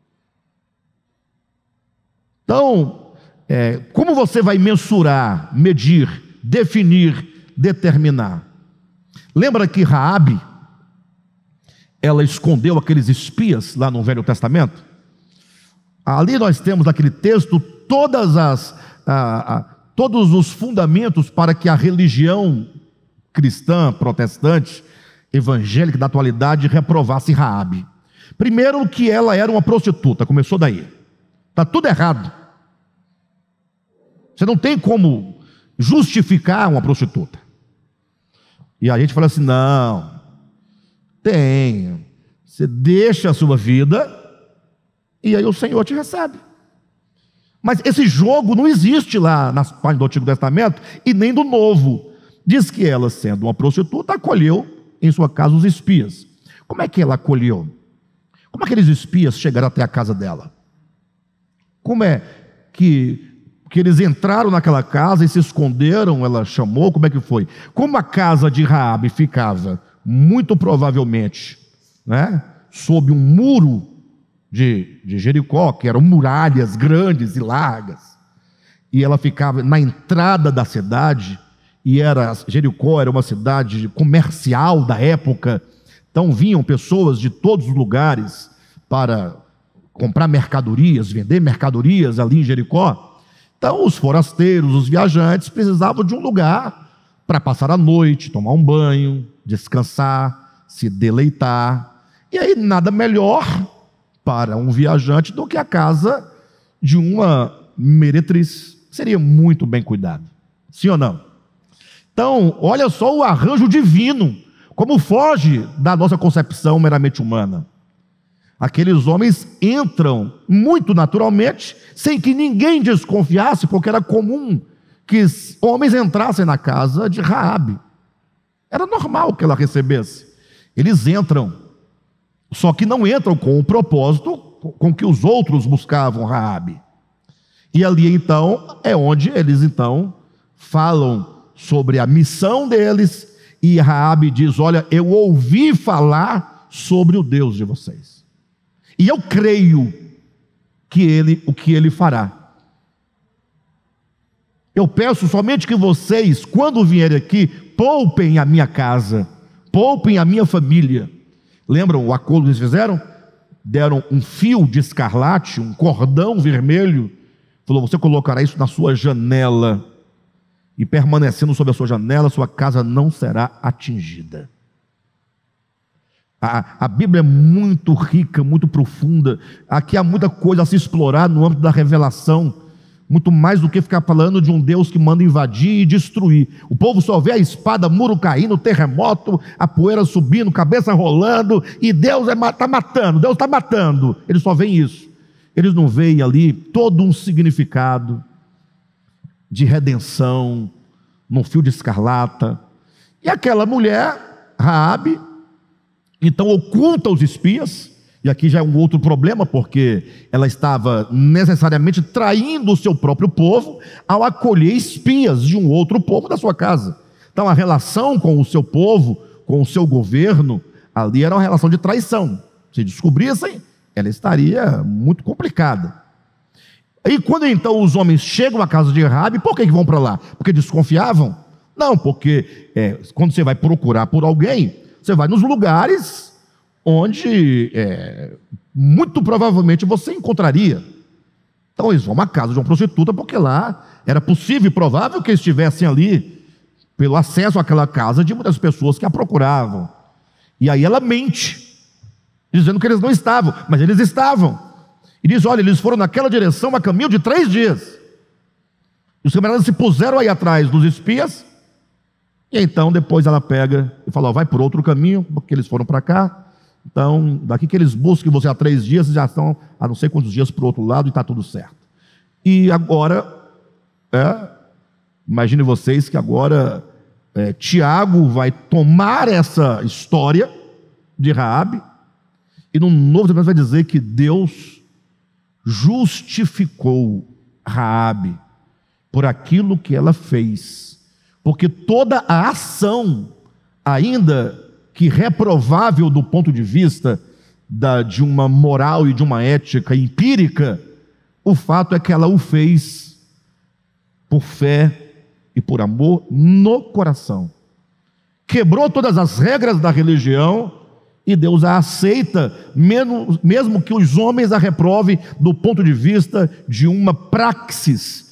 Então, como você vai mensurar, medir, definir, determinar? Lembra que Raabe, ela escondeu aqueles espias lá no Velho Testamento? Ali nós temos naquele texto todos os fundamentos para que a religião cristã, protestante, evangélica da atualidade reprovasse Raabe. Primeiro, que ela era uma prostituta, começou daí. Está tudo errado. Você não tem como justificar uma prostituta. E a gente fala assim: não, tem. Você deixa a sua vida e aí o Senhor te recebe. Mas esse jogo não existe lá nas páginas do Antigo Testamento e nem do Novo. Diz que ela, sendo uma prostituta, acolheu em sua casa os espias. Como é que ela acolheu? Como aqueles espias chegaram até a casa dela? Como é que eles entraram naquela casa e se esconderam? Ela chamou, como é que foi? Como a casa de Raabe ficava, muito provavelmente, sob um muro de Jericó, que eram muralhas grandes e largas, e ela ficava na entrada da cidade, e Jericó era uma cidade comercial da época, então vinham pessoas de todos os lugares para comprar mercadorias, vender mercadorias ali em Jericó. Então os forasteiros, os viajantes precisavam de um lugar para passar a noite, tomar um banho, descansar, se deleitar. E aí nada melhor para um viajante do que a casa de uma meretriz. Seria muito bem cuidado, sim ou não? Então, olha só o arranjo divino, como foge da nossa concepção meramente humana. Aqueles homens entram muito naturalmente, sem que ninguém desconfiasse, porque era comum que homens entrassem na casa de Raabe. Era normal que ela recebesse. Eles entram, só que não entram com o propósito com que os outros buscavam Raabe. E ali então é onde eles então falam sobre a missão deles, e Raabe diz: olha, eu ouvi falar sobre o Deus de vocês, e eu creio que o que ele fará. Eu peço somente que vocês, quando vierem aqui, poupem a minha casa, poupem a minha família. Lembram o acordo que eles fizeram? Deram um fio de escarlate, um cordão vermelho, falou: você colocará isso na sua janela, e permanecendo sobre a sua janela, sua casa não será atingida. A Bíblia é muito rica, muito profunda. Aqui há muita coisa a se explorar no âmbito da revelação, muito mais do que ficar falando de um Deus que manda invadir e destruir. O povo só vê a espada, muro caindo, terremoto, a poeira subindo, cabeça rolando, e Deus está matando, Deus está matando. Eles só veem isso. Eles não veem ali todo um significado de redenção, num fio de escarlata. E aquela mulher, Raabe, então oculta os espias, e aqui já é um outro problema, porque ela estava necessariamente traindo o seu próprio povo ao acolher espias de um outro povo da sua casa. Então a relação com o seu povo, com o seu governo, ali era uma relação de traição. Se descobrissem, ela estaria muito complicada. E quando então os homens chegam à casa de Raabe, por que vão para lá? Porque desconfiavam? Não, porque quando você vai procurar por alguém, você vai nos lugares onde muito provavelmente você encontraria. Então eles vão a uma casa de uma prostituta, porque lá era possível e provável que estivessem ali pelo acesso àquela casa de muitas pessoas que a procuravam. E aí ela mente, dizendo que eles não estavam, mas eles estavam. E diz: olha, eles foram naquela direção a caminho de 3 dias. E os camaradas se puseram aí atrás dos espias. E então depois ela pega e fala: ó, vai por outro caminho, porque eles foram para cá. Então, daqui que eles busquem você há 3 dias, vocês já estão há não sei quantos dias para o outro lado e está tudo certo. E agora, imagine vocês que agora Tiago vai tomar essa história de Raabe e no Novo Testamento vai dizer que Deus justificou Raabe por aquilo que ela fez, porque toda a ação, ainda que reprovável do ponto de vista de uma moral e de uma ética empírica, o fato é que ela o fez por fé e por amor no coração. Quebrou todas as regras da religião e Deus a aceita, mesmo que os homens a reprovem do ponto de vista de uma praxis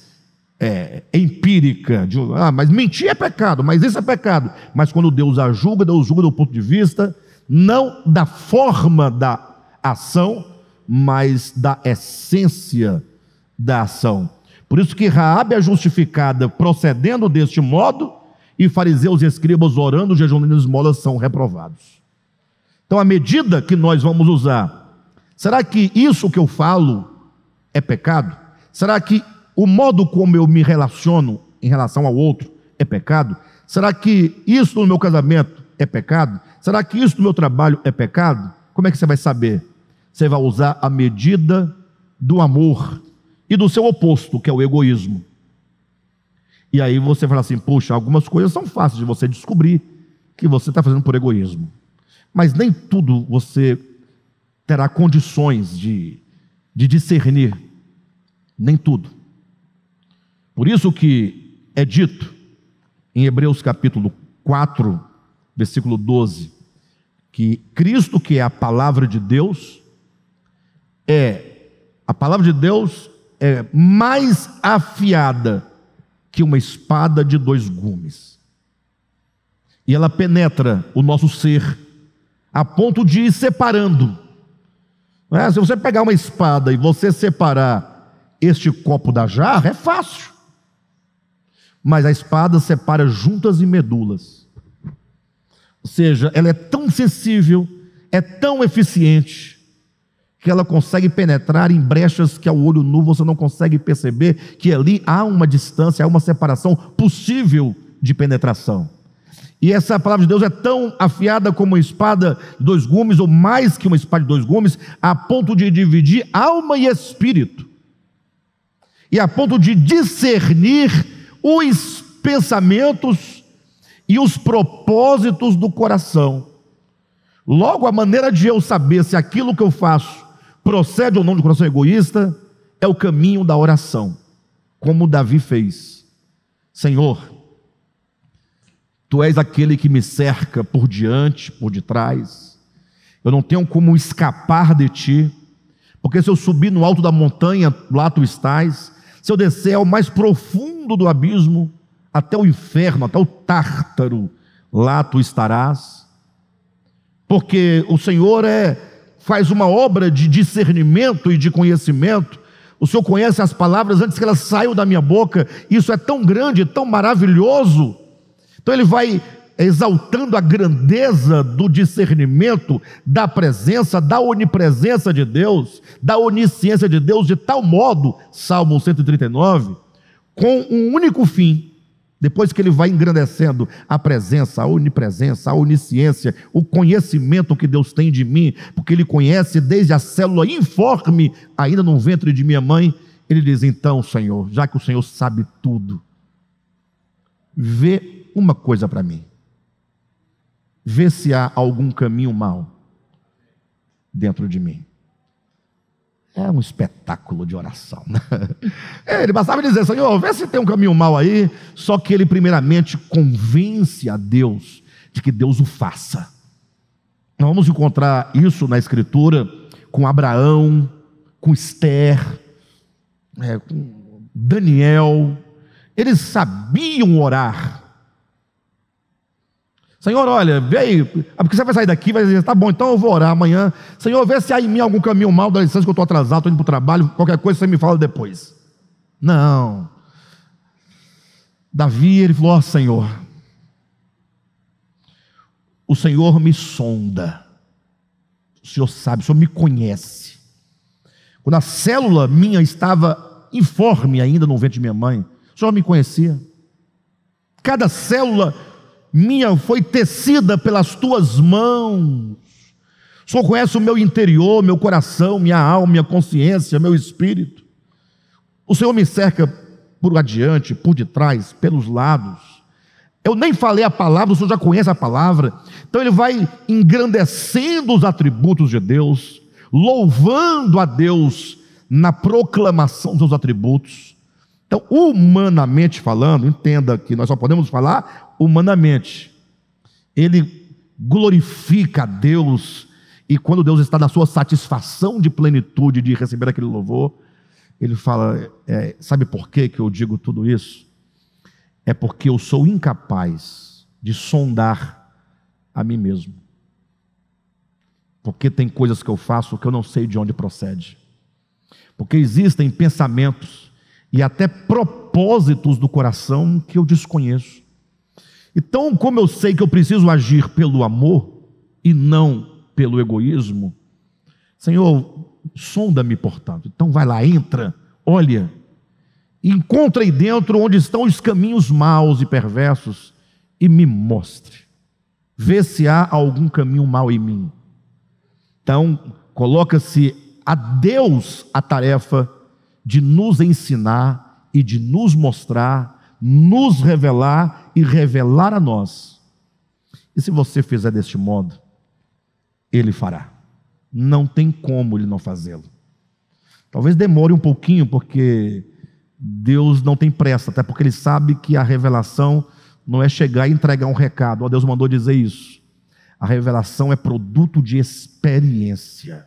empírica, mas mentir é pecado, mas isso é pecado. Mas quando Deus a julga, Deus julga do ponto de vista não da forma da ação, mas da essência da ação. Por isso que Raabe é justificada procedendo deste modo, e fariseus e escribas orando, jejuando e esmolas são reprovados. Então a medida que nós vamos usar, será que isso que eu falo é pecado? Será que o modo como eu me relaciono em relação ao outro é pecado? Será que isso no meu casamento é pecado? Será que isso no meu trabalho é pecado? Como é que você vai saber? Você vai usar a medida do amor e do seu oposto, que é o egoísmo. E aí você fala assim: puxa, algumas coisas são fáceis de você descobrir que você está fazendo por egoísmo, mas nem tudo você terá condições de discernir, nem tudo. Por isso que é dito em Hebreus capítulo 4, versículo 12, que Cristo, que é a palavra de Deus, a palavra de Deus é mais afiada que uma espada de 2 gumes. E ela penetra o nosso ser a ponto de ir separando. Se você pegar uma espada e você separar este copo da jarra, é fácil. Mas a espada separa juntas e medulas. Ou seja, ela é tão sensível, é tão eficiente, que ela consegue penetrar em brechas que ao olho nu você não consegue perceber, que ali há uma distância, há uma separação possível de penetração. E essa palavra de Deus é tão afiada como uma espada de 2 gumes, ou mais que uma espada de 2 gumes, a ponto de dividir alma e espírito, e a ponto de discernir os pensamentos e os propósitos do coração. Logo, a maneira de eu saber se aquilo que eu faço procede ou não de coração egoísta é o caminho da oração, como Davi fez. Senhor, Tu és aquele que me cerca por diante, por detrás. Eu não tenho como escapar de Ti, porque se eu subir no alto da montanha, lá Tu estás. Se eu descer ao mais profundo do abismo, até o inferno, até o Tártaro, lá Tu estarás. Porque o Senhor faz uma obra de discernimento e de conhecimento. O Senhor conhece as palavras antes que elas saiam da minha boca. Isso é tão grande, tão maravilhoso. Então Ele vai exaltando a grandeza do discernimento, da presença, da onipresença de Deus, da onisciência de Deus, de tal modo, Salmo 139, com um único fim. Depois que ele vai engrandecendo a presença, a onipresença, a onisciência, o conhecimento que Deus tem de mim, porque Ele conhece desde a célula informe, ainda no ventre de minha mãe, Ele diz: então, Senhor, já que o Senhor sabe tudo, vê uma coisa para mim, vê se há algum caminho mau dentro de mim. É um espetáculo de oração, né? Ele bastava dizer: Senhor, vê se tem um caminho mau aí. Só que ele primeiramente convence a Deus de que Deus o faça. Nós vamos encontrar isso na Escritura com Abraão, com Esther, com Daniel, eles sabiam orar. Senhor, olha, vê aí, porque você vai sair daqui, vai dizer, tá bom, então eu vou orar amanhã. Senhor, vê se há em mim algum caminho mal, dá licença que eu estou atrasado, estou indo para o trabalho, qualquer coisa você me fala depois. Não. Davi, ele falou, Senhor, o Senhor me sonda, o Senhor sabe, o Senhor me conhece. Quando a célula minha estava informe ainda no ventre de minha mãe, o Senhor me conhecia. Cada célula minha foi tecida pelas tuas mãos. O Senhor conhece o meu interior, meu coração, minha alma, minha consciência, meu espírito. O Senhor me cerca por adiante, por detrás, pelos lados. Eu nem falei a palavra, o Senhor já conhece a palavra. Então ele vai engrandecendo os atributos de Deus, louvando a Deus na proclamação dos seus atributos. Então, humanamente falando, entenda que nós só podemos falar humanamente. Ele glorifica a Deus, e quando Deus está na sua satisfação de plenitude de receber aquele louvor, ele fala, sabe por que eu digo tudo isso? É porque eu sou incapaz de sondar a mim mesmo. Porque tem coisas que eu faço que eu não sei de onde procede. Porque existem pensamentos e até propósitos do coração que eu desconheço. Então, como eu sei que eu preciso agir pelo amor e não pelo egoísmo, Senhor, sonda-me, portanto. Então vai lá, entra, olha, e encontra aí dentro onde estão os caminhos maus e perversos e me mostre. Vê se há algum caminho mau em mim. Então, coloca-se a Deus a tarefa de nos ensinar e de nos mostrar, nos revelar e revelar a nós. E se você fizer deste modo, Ele fará. Não tem como Ele não fazê-lo. Talvez demore um pouquinho, porque Deus não tem pressa, até porque Ele sabe que a revelação não é chegar e entregar um recado. Ó, Deus mandou dizer isso. A revelação é produto de experiência.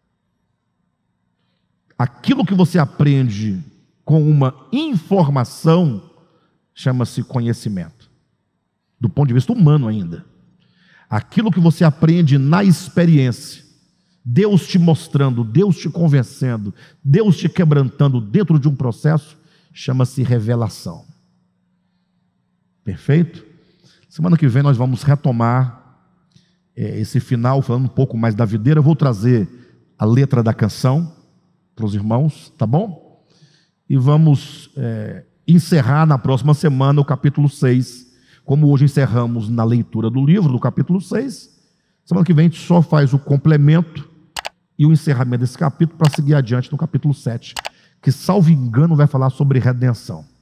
Aquilo que você aprende com uma informação chama-se conhecimento, do ponto de vista humano ainda. Aquilo que você aprende na experiência, Deus te mostrando, Deus te convencendo, Deus te quebrantando dentro de um processo, chama-se revelação. Perfeito? Semana que vem nós vamos retomar esse final, falando um pouco mais da videira. Eu vou trazer a letra da canção para os irmãos, tá bom? E vamos encerrar na próxima semana o capítulo 6, como hoje encerramos na leitura do livro, do capítulo 6. Semana que vem a gente só faz o complemento e o encerramento desse capítulo para seguir adiante no capítulo 7, que, salvo engano, vai falar sobre redenção.